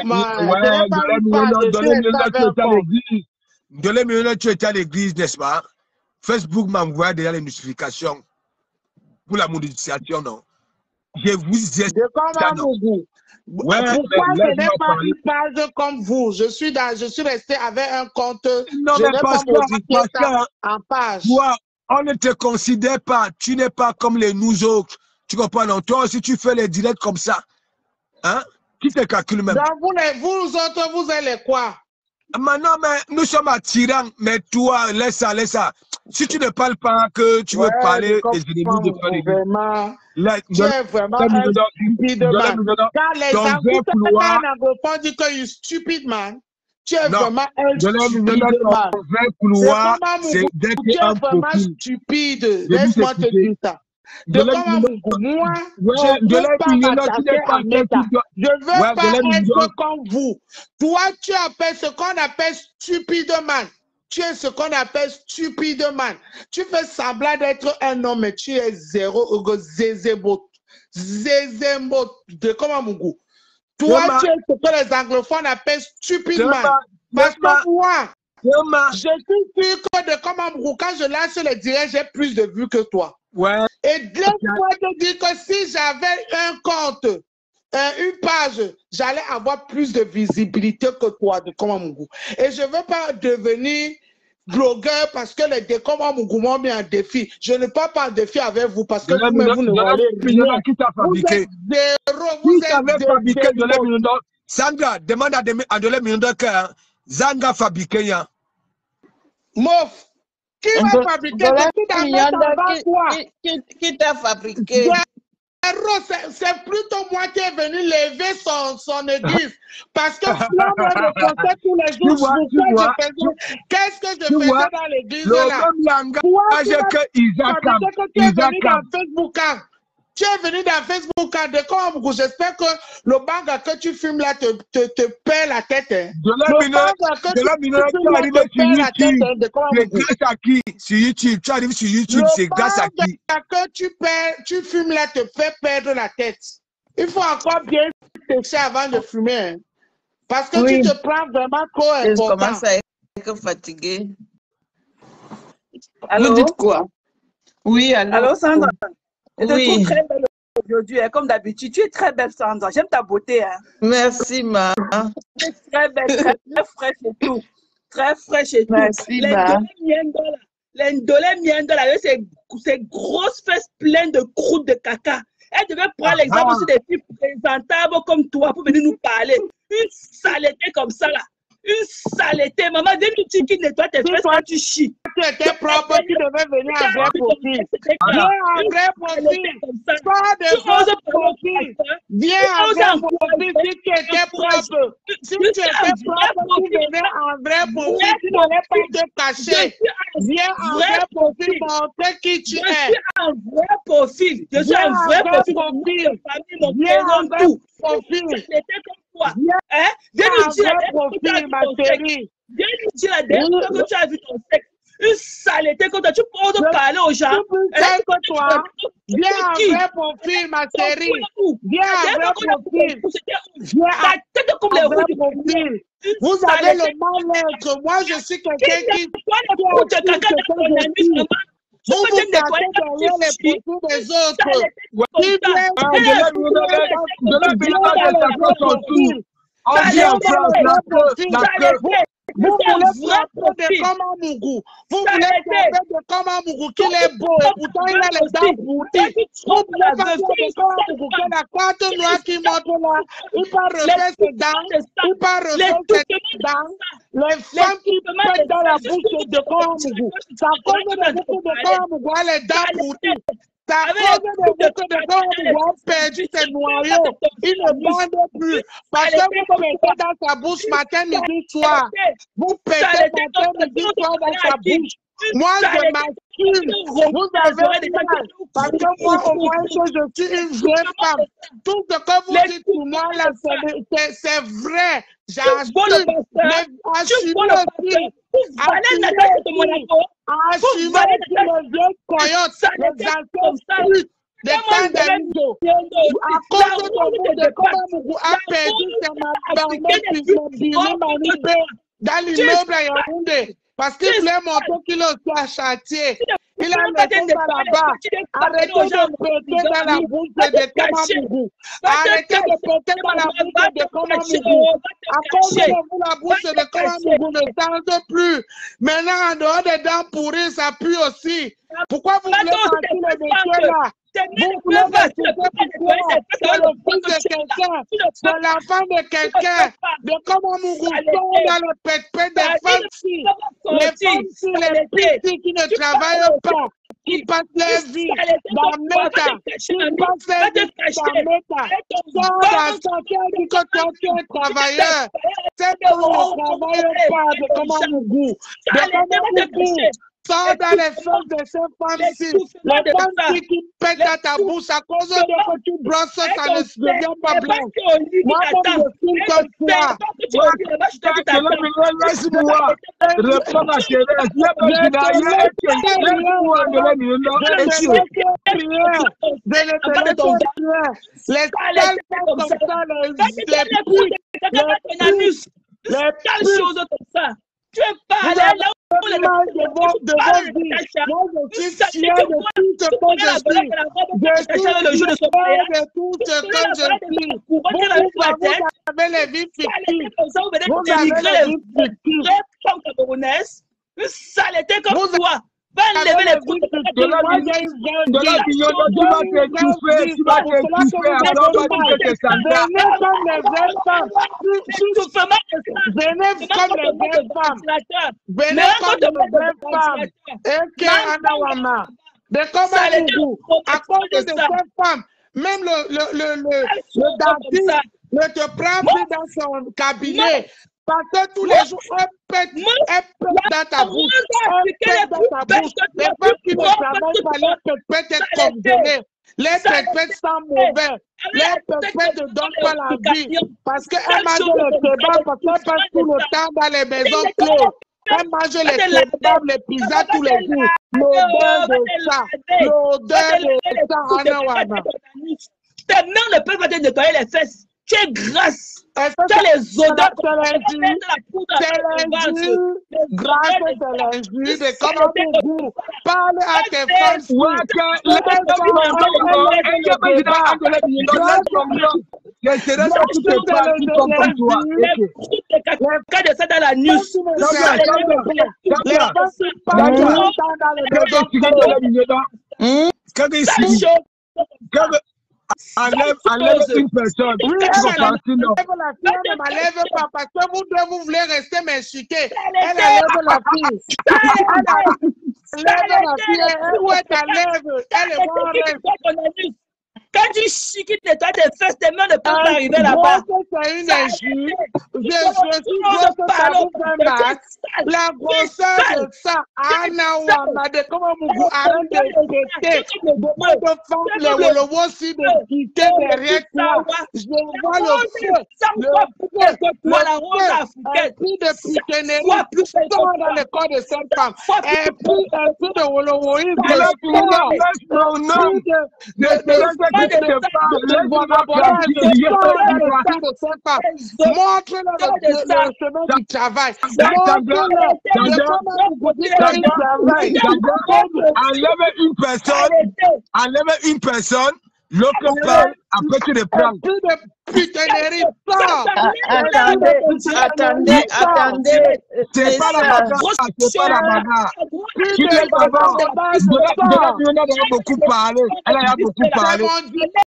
$2 millions, tu étais à l'église, n'est-ce pas? Facebook m'envoie déjà les notifications pour la monétisation, non? Je vous dis ça, non? Pourquoi je n'ai pas une page comme vous? Je suis resté avec un compte. Non, je mais parce que en page. Toi, on ne te considère pas. Tu n'es pas comme les nous autres. Tu comprends, non? Toi aussi, tu fais les directs comme ça. Hein? Qui te calcule même? Donc, vous autres, vous êtes les quoi? Maintenant, mais nous sommes attirants. Mais toi, laisse ça. Si tu ne parles pas, que tu veux parler, et je demande de faire des tu es vraiment un stupide man. Quand les anglophones disent que you stupid man, tu es vraiment un stupide man. Tu es vraiment stupide. Laisse-moi te dire ça. De moi, je ne veux pas m'attaquer à Meta. Je ne veux pas être comme vous. Toi, tu appelles ce qu'on appelle stupide man. Tu es ce qu'on appelle stupide man. Tu fais semblant d'être un homme, mais tu es zéro, zézébo. Zézébo. De comment mon goût? Toi, tu es ce que les anglophones appellent stupide man. Parce que moi, je suis sûr que de comment mon goût, quand je lance les directs, j'ai plus de vues que toi. Ouais. Et laisse-moi te dire que si j'avais un compte, une page, j'allais avoir plus de visibilité que toi de comment mon goût. Et je ne veux pas devenir blogueur parce que les Dekoma Mougou m'ont mis en défi. Je ne parle pas en défi avec vous parce que vous-même, vous ne voyez rien. Qui t'a fabriqué? Vous êtes zéro. Vous êtes fabriqué $2 millions. Sandra, demande à $2 millions que Zanga fabriqué. Mof. Qui va fabriquer? Qui t'a fabriqué? C'est plutôt moi qui est venu lever son église. Parce que moi, je pensais tous les jours. Qu'est-ce que je faisais dans l'église là? Toi, tu es venu dans Facebook. Tu es venu dans Facebook. J'espère que le banga que tu fumes là te perd la tête. $2 millions, tu arrives sur YouTube. C'est grâce à qui? Sur YouTube. Tu arrives sur YouTube, c'est grâce à qui? Que tu fumes là te fait perdre la tête. Il faut encore bien sécher avant de fumer. Parce que tu te prends vraiment trop important. fatiguée. Allô? Vous dites quoi? Oui, allô? Allô, Sandra? Je te Oui. trouve très belle aujourd'hui, hein, comme d'habitude. Tu es très belle, Sandra. J'aime ta beauté. Hein. Merci, ma. Tu es très belle, très fraîche et tout. Très fraîche et tout. Merci, ma. L'indolé miendo, là, ces grosses fesses pleines de croûtes de caca. Elle devait prendre l'exemple aussi des filles présentables comme toi pour venir nous parler. Une saleté comme ça, là. Une saleté. Maman, viens nous dire qui nettoie tes fesses quand tu chies. Tu étais propre, tu devais venir en vrai profil. Viens en vrai profil. Pas de faux profil. Viens en vrai profil si tu étais propre. Si tu étais propre, tu venais en vrai profil. Tu n'allais pas te cacher. Viens en vrai profil, montrer qui tu es. Je suis un vrai profil. Je suis un vrai profil. Mon prénom, tout. C'était comme toi. Hein? Viens nous dire ma chérie. Viens nous dire la dernière fois que tu as vu ton sexe. Une saleté quand tu peux parler aux gens. Que toi. Viens en vrai profil, ma chérie. Viens en vrai profil. La tête comme les roues du profil. Vous avez le mal-être. Moi, je suis quelqu'un qui... Vous vous partez derrière les poteaux des autres. Vous voulez frapper de Kamamougou. Vous voulez frapper de Kamamougou qu'il est beau et pourtant il a les dents pourries. Vous voulez frapper de Kamamougou que la carte noire qui monte là, il part refaire ses dents, il part refaire ses dents. Les femmes qui pètent dans la bouche de Kamamougou. Ça cause de beaucoup de Kamamougou a les dents pourries. Ça cause de beaucoup de Kamamougou a perdu ses noyaux. Il ne bande plus. Parce que vous pétez dans sa bouche matin, midi, soir. Vous pétez matin, midi, soir dans sa bouche. Moi, je m'assume. Vous avez mal. Parce que moi, au moins, je suis une vraie femme. Tout ce que vous dites pour moi, là, c'est vrai. J'assume. Mais assumez aussi. Assumez les vieilles coyotes, les anciens des temps d'Amido. À cause de Kamamougou a perdu ses manibé dans l'immeuble à Yaoundé. Parce qu'il voulait montrer qu'il est aussi à Châtier. Il a laissé ça là-bas. Arrêtez de péter dans la bouche de Kamamougou. Arrêtez de péter dans la bouche de Kamamougou. À cause de vous, la bouche de Kamamougou ne tente plus. Maintenant, en dehors des dents pourries, ça pue aussi. Pourquoi vous voulez partir le métier là? Vous voulez partir pourquoi? C'est le fils de quelqu'un, c'est l'enfant de quelqu'un. De Kamamougou sont dans le pète-pète des femmes-ci. Les femmes-ci, les petits qui ne travaillent pas, qui passent leur vie dans Meta, qui passent leur vie dans Meta, sont dans son cœur dit que toi tu es travailleur. C'est que vous ne travaillez pas de Kamamougou. De Kamamougou. Sors dans les fesses de ces femmes-ci. Les femmes-ci qui pètent dans ta bouche à cause de que tu brosses, ça ne devient pas blanc. Moi, comme je suis comme toi. Laisse-moi répondre à chérie. Les sales comme ça, les choses comme ça. Tu es pas là où de vos vies. Moi, je suis fier de tout ce que je suis. Je suis fier de tout ce que je suis. Vous avez les vies fictives. Vous avez les vies fictives. Une saleté comme toi. Va lever les coups de la vision, tu vas t'étouffer, tu vas t'étouffer, alors on va dire que c'est ça. Venez comme les vraies femmes. Venez comme les vraies femmes. Et Anawama. De Kamamougou. À cause de ces femmes, même le dentiste ne te prend plus dans son cabinet. Parce que tous les jours, elle pète dans ta bouche. Elle pète dans ta bouche. Les femmes qui ne travaillent pas, les pètes être condamnées. Les pètes sont mauvais. Les pètes ne donnent pas la vie. Parce qu'elles mangent les kebabs, parce qu'elles passent tout le temps dans les maisons closes. Elles mangent les kebabs, les pizzas tous les jours. L'odeur de ça. L'odeur de ça, Anawana. Tes mains ne peuvent pas te nettoyer les fesses. Tu es grasse. Est-ce que Tu as les odeurs c'est l'injure? Grâce, c'est l'injure de comment mon goût. Parle à tes fans. Quand de ça dans la news, enlève une personne. Ne m'enlève pas parce que vous deux, vous voulez rester m'insulter. Elle enlève la fille. Enlève la fille. Où est ta lèvre? Elle est morte. Quand tu chiquites toi tes fesses, tes mains ne peuvent pas arriver là-bas. C'est une injure. Je suis sûr que ça vous fait mal. La grosseur de ça, Anna Wanda, de comment vous arrête de péter. Moi, de faire les wolowos aussi de quitter derrière toi. Je vois le feu. Le prix de putinerie plus fort dans le corps de cette femme. Et puis, de wolowoïsme. Montre le chemin du travail. Enlève une personne, l'autre parle, après tu le prends. Attendez. C'est pas la bagarre, c'est pas la bagarre. Tu laisses d'abord, elle a beaucoup parlé.